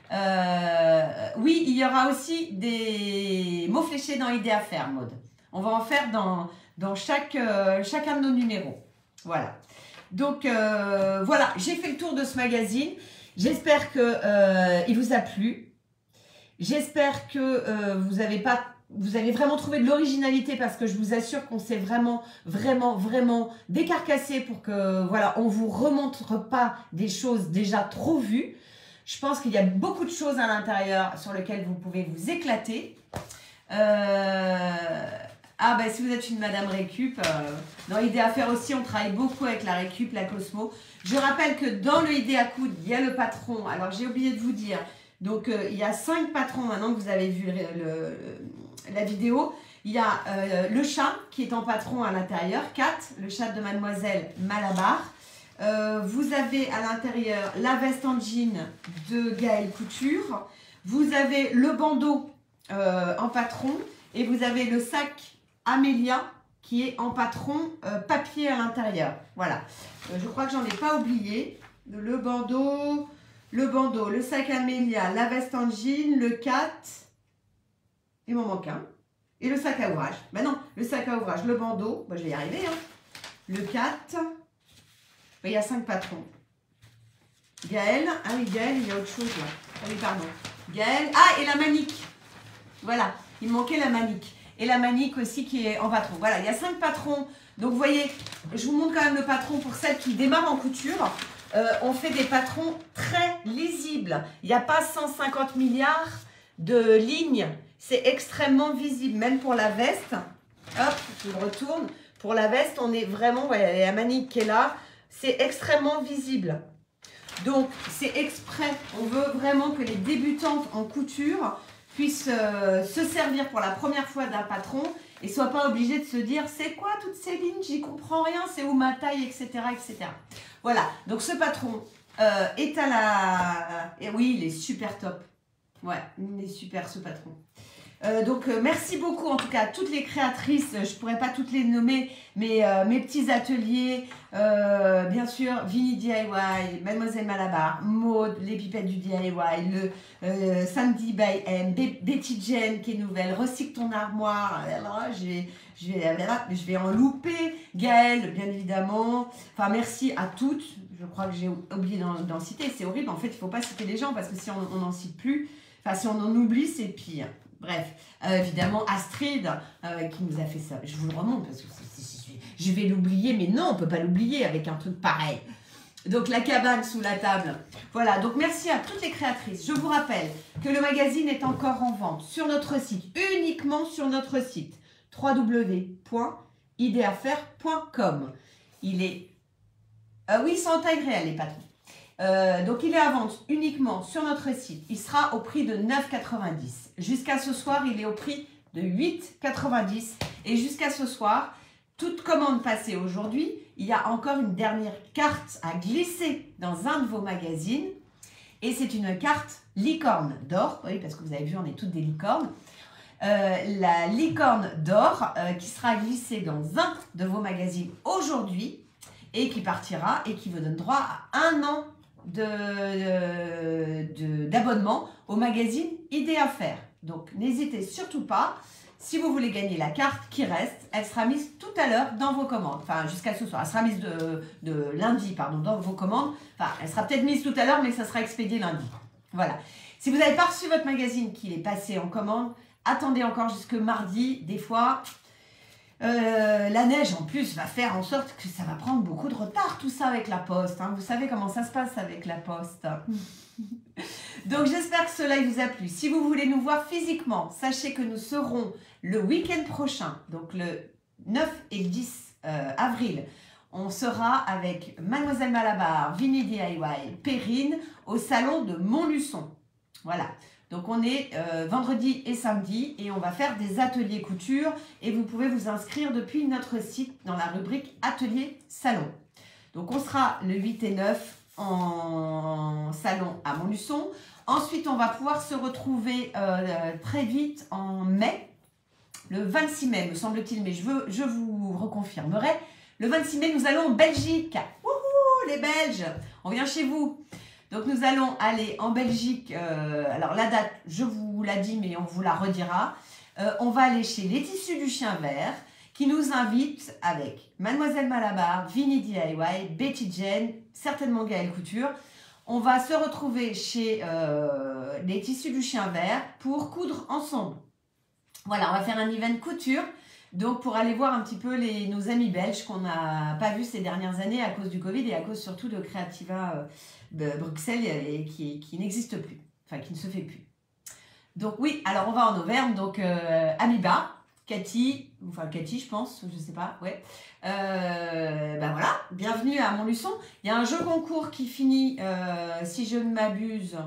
Euh, oui, il y aura aussi des mots fléchés dans Idée à faire, Maud. On va en faire dans, dans chaque, euh, chacun de nos numéros. Voilà. Donc, euh, voilà, j'ai fait le tour de ce magazine. J'espère qu'il euh, vous a plu. J'espère que euh, vous avez pas... Vous avez vraiment trouvé de l'originalité parce que je vous assure qu'on s'est vraiment, vraiment, vraiment décarcassé pour que, voilà, on vous remontre pas des choses déjà trop vues. Je pense qu'il y a beaucoup de choses à l'intérieur sur lesquelles vous pouvez vous éclater. Euh... Ah ben, si vous êtes une Madame Récup, euh, dans Idée à faire aussi, on travaille beaucoup avec la Récup, la Cosmo. Je rappelle que dans le Idée à coudre, il y a le patron. Alors, j'ai oublié de vous dire, donc euh, il y a cinq patrons maintenant que vous avez vu le, le, la vidéo. Il y a euh, le chat qui est en patron à l'intérieur, Kat, le chat de Mademoiselle Malabar. Euh, vous avez à l'intérieur la veste en jean de Gaëlle Couture. Vous avez le bandeau euh, en patron et vous avez le sac Amélia qui est en patron euh, papier à l'intérieur. Voilà. Euh, je crois que j'en ai pas oublié. Le bandeau, le bandeau, le sac Amélia, la veste en jean, le cat. Il m'en manque un. Et le sac à ouvrage. Ben non, le sac à ouvrage, le bandeau. Ben, je vais y arriver. Hein. Le cat. Ben, il y a cinq patrons. Gaëlle. Ah oui, Gaëlle, il y a autre chose là. Ah oui, pardon. Gaëlle. Ah, et la manique. Voilà. Il me manquait la manique. Et la manique aussi qui est en patron. Voilà, il y a cinq patrons. Donc, vous voyez, je vous montre quand même le patron pour celles qui démarrent en couture. Euh, on fait des patrons très lisibles. Il n'y a pas cent cinquante milliards de lignes. C'est extrêmement visible, même pour la veste. Hop, je le retourne. Pour la veste, on est vraiment... Voilà, il y a la manique qui est là. C'est extrêmement visible. Donc, c'est exprès. On veut vraiment que les débutantes en couture puissent euh, se servir pour la première fois d'un patron et ne soient pas obligés de se dire « C'est quoi toutes ces lignes? J'y comprends rien. C'est où ma taille, et cetera et cetera » Voilà. Donc, ce patron euh, est à la... Et oui, il est super top. Ouais, il est super ce patron. Euh, donc, euh, merci beaucoup en tout cas à toutes les créatrices. Je ne pourrais pas toutes les nommer, mais euh, mes petits ateliers, euh, bien sûr, Vinny D I Y, Mademoiselle Malabar, Maud, les pipettes du D I Y, le euh, Samedi by M, Be Betty Jane qui est nouvelle, Recycle ton armoire. Alors, je vais, je vais, je vais en louper. Gaëlle, bien évidemment. Enfin, merci à toutes. Je crois que j'ai oublié d'en citer. C'est horrible. En fait, il ne faut pas citer les gens parce que si on n'en cite plus, enfin, si on en oublie, c'est pire. Bref, euh, évidemment, Astrid euh, qui nous a fait ça. Je vous le remonte parce que c est, c est, je vais l'oublier, mais non, on ne peut pas l'oublier avec un truc pareil. Donc, la cabane sous la table. Voilà, donc merci à toutes les créatrices. Je vous rappelle que le magazine est encore en vente sur notre site, uniquement sur notre site, w w w point idée à faire point com. Il est... Euh, oui, c'est en taille réelle, les patrons. Euh, donc, il est à vente uniquement sur notre site. Il sera au prix de neuf quatre-vingt-dix. Jusqu'à ce soir, il est au prix de huit quatre-vingt-dix. Et jusqu'à ce soir, toute commande passée aujourd'hui, il y a encore une dernière carte à glisser dans un de vos magazines. Et c'est une carte licorne d'or. Oui, parce que vous avez vu, on est toutes des licornes. Euh, la licorne d'or euh, qui sera glissée dans un de vos magazines aujourd'hui et qui partira et qui vous donne droit à un an d'abonnement de, de, au magazine Idée à faire. Donc, n'hésitez surtout pas. Si vous voulez gagner la carte qui reste, elle sera mise tout à l'heure dans vos commandes. Enfin, jusqu'à ce soir. Elle sera mise de, de lundi, pardon, dans vos commandes. Enfin, elle sera peut-être mise tout à l'heure, mais ça sera expédié lundi. Voilà. Si vous n'avez pas reçu votre magazine, qu'il est passé en commande, attendez encore jusque mardi. Des fois, euh, la neige, en plus, va faire en sorte que ça va prendre beaucoup de retard, tout ça avec la poste. Hein. Vous savez comment ça se passe avec la poste. Donc, j'espère que ce live vous a plu. Si vous voulez nous voir physiquement, sachez que nous serons le week-end prochain, donc le neuf et le dix euh, avril. On sera avec Mademoiselle Malabar, Vinny D I Y, Perrine, au salon de Montluçon. Voilà. Donc on est euh, vendredi et samedi et on va faire des ateliers couture et vous pouvez vous inscrire depuis notre site dans la rubrique atelier salon. Donc on sera le huit et neuf en salon à Montluçon. Ensuite on va pouvoir se retrouver euh, très vite en mai, le vingt-six mai me semble-t-il, mais je, veux, je vous reconfirmerai. Le vingt-six mai nous allons en Belgique. Wouhou les Belges, on vient chez vous. Donc nous allons aller en Belgique, euh, alors la date, je vous l'ai dit, mais on vous la redira. Euh, on va aller chez Les Tissus du Chien Vert, qui nous invite avec Mademoiselle Malabar, Vinny D I Y, Betty Jane, certainement Gaëlle Couture. On va se retrouver chez euh, Les Tissus du Chien Vert pour coudre ensemble. Voilà, on va faire un event couture. Donc, pour aller voir un petit peu les, nos amis belges qu'on n'a pas vus ces dernières années à cause du Covid et à cause surtout de Creativa euh, de Bruxelles et qui, qui n'existe plus, enfin qui ne se fait plus. Donc oui, alors on va en Auvergne, donc euh, Amiba, Cathy, enfin Cathy je pense, je sais pas, ouais. Euh, ben voilà, bienvenue à Montluçon. Il y a un jeu concours qui finit, euh, si je ne m'abuse,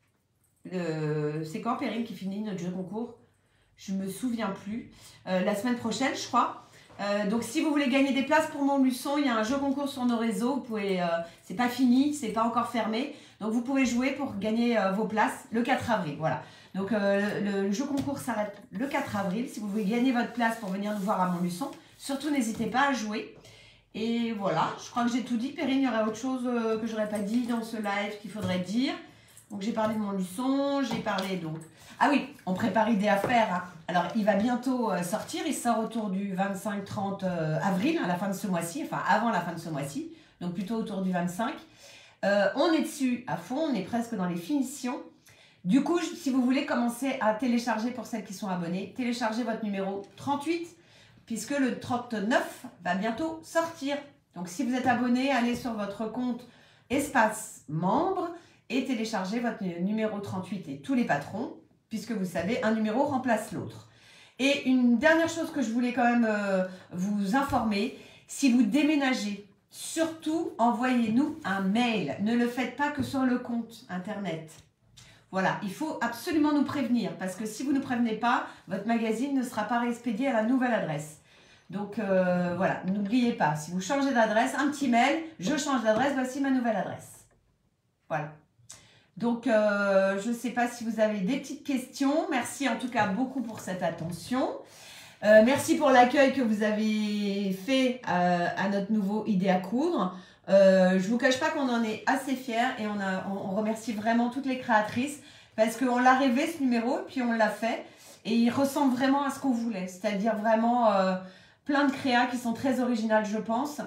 c'est quand Perrine qui finit notre jeu concours? Je me souviens plus. Euh, la semaine prochaine, je crois. Euh, donc, si vous voulez gagner des places pour Montluçon, il y a un jeu concours sur nos réseaux. Vous pouvez, euh, c'est pas fini, c'est pas encore fermé. Donc, vous pouvez jouer pour gagner euh, vos places le quatre avril. Voilà. Donc, euh, le, le jeu concours s'arrête le quatre avril. Si vous voulez gagner votre place pour venir nous voir à Montluçon, surtout n'hésitez pas à jouer. Et voilà, je crois que j'ai tout dit. Perrine, il y aurait autre chose euh, que je n'aurais pas dit dans ce live qu'il faudrait dire. Donc, j'ai parlé de Montluçon, j'ai parlé donc... Ah oui, on prépare idée à faire. Hein. Alors, il va bientôt euh, sortir. Il sort autour du vingt-cinq trente euh, avril, à la fin de ce mois-ci. Enfin, avant la fin de ce mois-ci. Donc, plutôt autour du vingt-cinq. Euh, on est dessus à fond. On est presque dans les finitions. Du coup, je, si vous voulez commencer à télécharger, pour celles qui sont abonnées, téléchargez votre numéro trente-huit, puisque le trente-neuf va bientôt sortir. Donc, si vous êtes abonné, allez sur votre compte espace membre et téléchargez votre numéro trente-huit et tous les patrons, puisque vous savez, un numéro remplace l'autre. Et une dernière chose que je voulais quand même euh, vous informer, si vous déménagez, surtout envoyez-nous un mail. Ne le faites pas que sur le compte internet. Voilà, il faut absolument nous prévenir, parce que si vous ne prévenez pas, votre magazine ne sera pas réexpédié à la nouvelle adresse. Donc euh, voilà, n'oubliez pas, si vous changez d'adresse, un petit mail, je change d'adresse, voici ma nouvelle adresse. Voilà. Donc, euh, je ne sais pas si vous avez des petites questions. Merci en tout cas beaucoup pour cette attention. Euh, merci pour l'accueil que vous avez fait euh, à notre nouveau Idée à coudre. Euh, je ne vous cache pas qu'on en est assez fiers et on, a, on, on remercie vraiment toutes les créatrices parce qu'on l'a rêvé ce numéro et puis on l'a fait. Et il ressemble vraiment à ce qu'on voulait. C'est-à-dire vraiment euh, plein de créas qui sont très originales, je pense,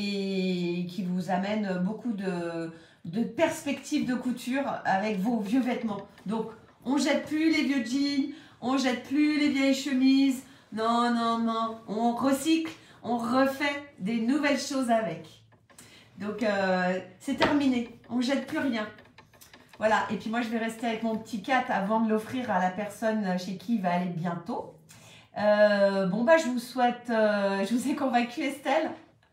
et qui vous amènent beaucoup de... de perspectives de couture avec vos vieux vêtements. Donc, on jette plus les vieux jeans, on jette plus les vieilles chemises. Non, non, non. On recycle, on refait des nouvelles choses avec. Donc, euh, c'est terminé. On jette plus rien. Voilà. Et puis moi, je vais rester avec mon petit cat avant de l'offrir à la personne chez qui il va aller bientôt. Euh, bon, bah, je vous souhaite... Euh, je vous ai convaincu, Estelle.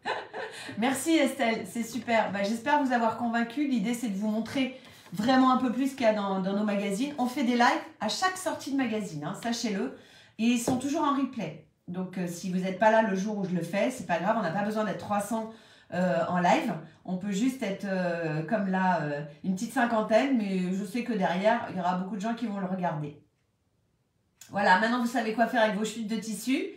Merci Estelle, c'est super. Bah, j'espère vous avoir convaincu. L'idée, c'est de vous montrer vraiment un peu plus ce qu'il y a dans, dans nos magazines. On fait des lives à chaque sortie de magazine, hein, sachez-le. Et ils sont toujours en replay. Donc, euh, si vous n'êtes pas là le jour où je le fais, c'est pas grave. On n'a pas besoin d'être trois cents euh, en live. On peut juste être euh, comme là, euh, une petite cinquantaine. Mais je sais que derrière, il y aura beaucoup de gens qui vont le regarder. Voilà, maintenant vous savez quoi faire avec vos chutes de tissu.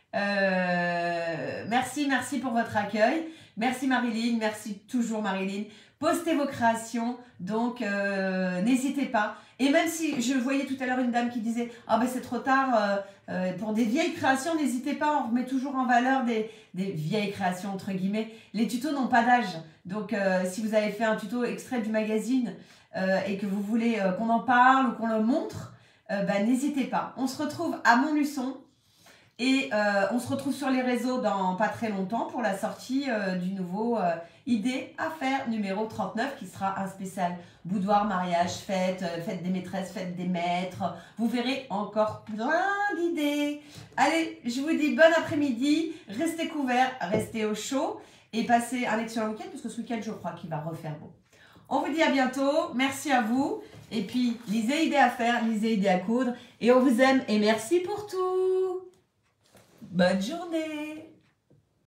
Euh, merci, merci pour votre accueil. Merci Marilyn, merci toujours Marilyn. Postez vos créations, donc euh, n'hésitez pas. Et même si je voyais tout à l'heure une dame qui disait « Ah ben c'est trop tard, euh, euh, pour des vieilles créations, n'hésitez pas, on remet toujours en valeur des, des vieilles créations entre guillemets. Les tutos n'ont pas d'âge, donc euh, si vous avez fait un tuto extrait du magazine euh, et que vous voulez euh, qu'on en parle ou qu'on le montre, euh, ben, n'hésitez pas. On se retrouve à Montluçon. Et euh, on se retrouve sur les réseaux dans pas très longtemps pour la sortie euh, du nouveau euh, Idée à faire numéro trente-neuf qui sera un spécial boudoir, mariage, fête, euh, fête des maîtresses, fête des maîtres. Vous verrez encore plein d'idées. Allez, je vous dis bon après-midi, restez couverts, restez au chaud et passez un excellent week-end parce que ce week-end je crois qu'il va refaire beau. On vous dit à bientôt, merci à vous Et puis, lisez idées à faire, lisez idées à coudre. Et on vous aime et merci pour tout. Bonne journée.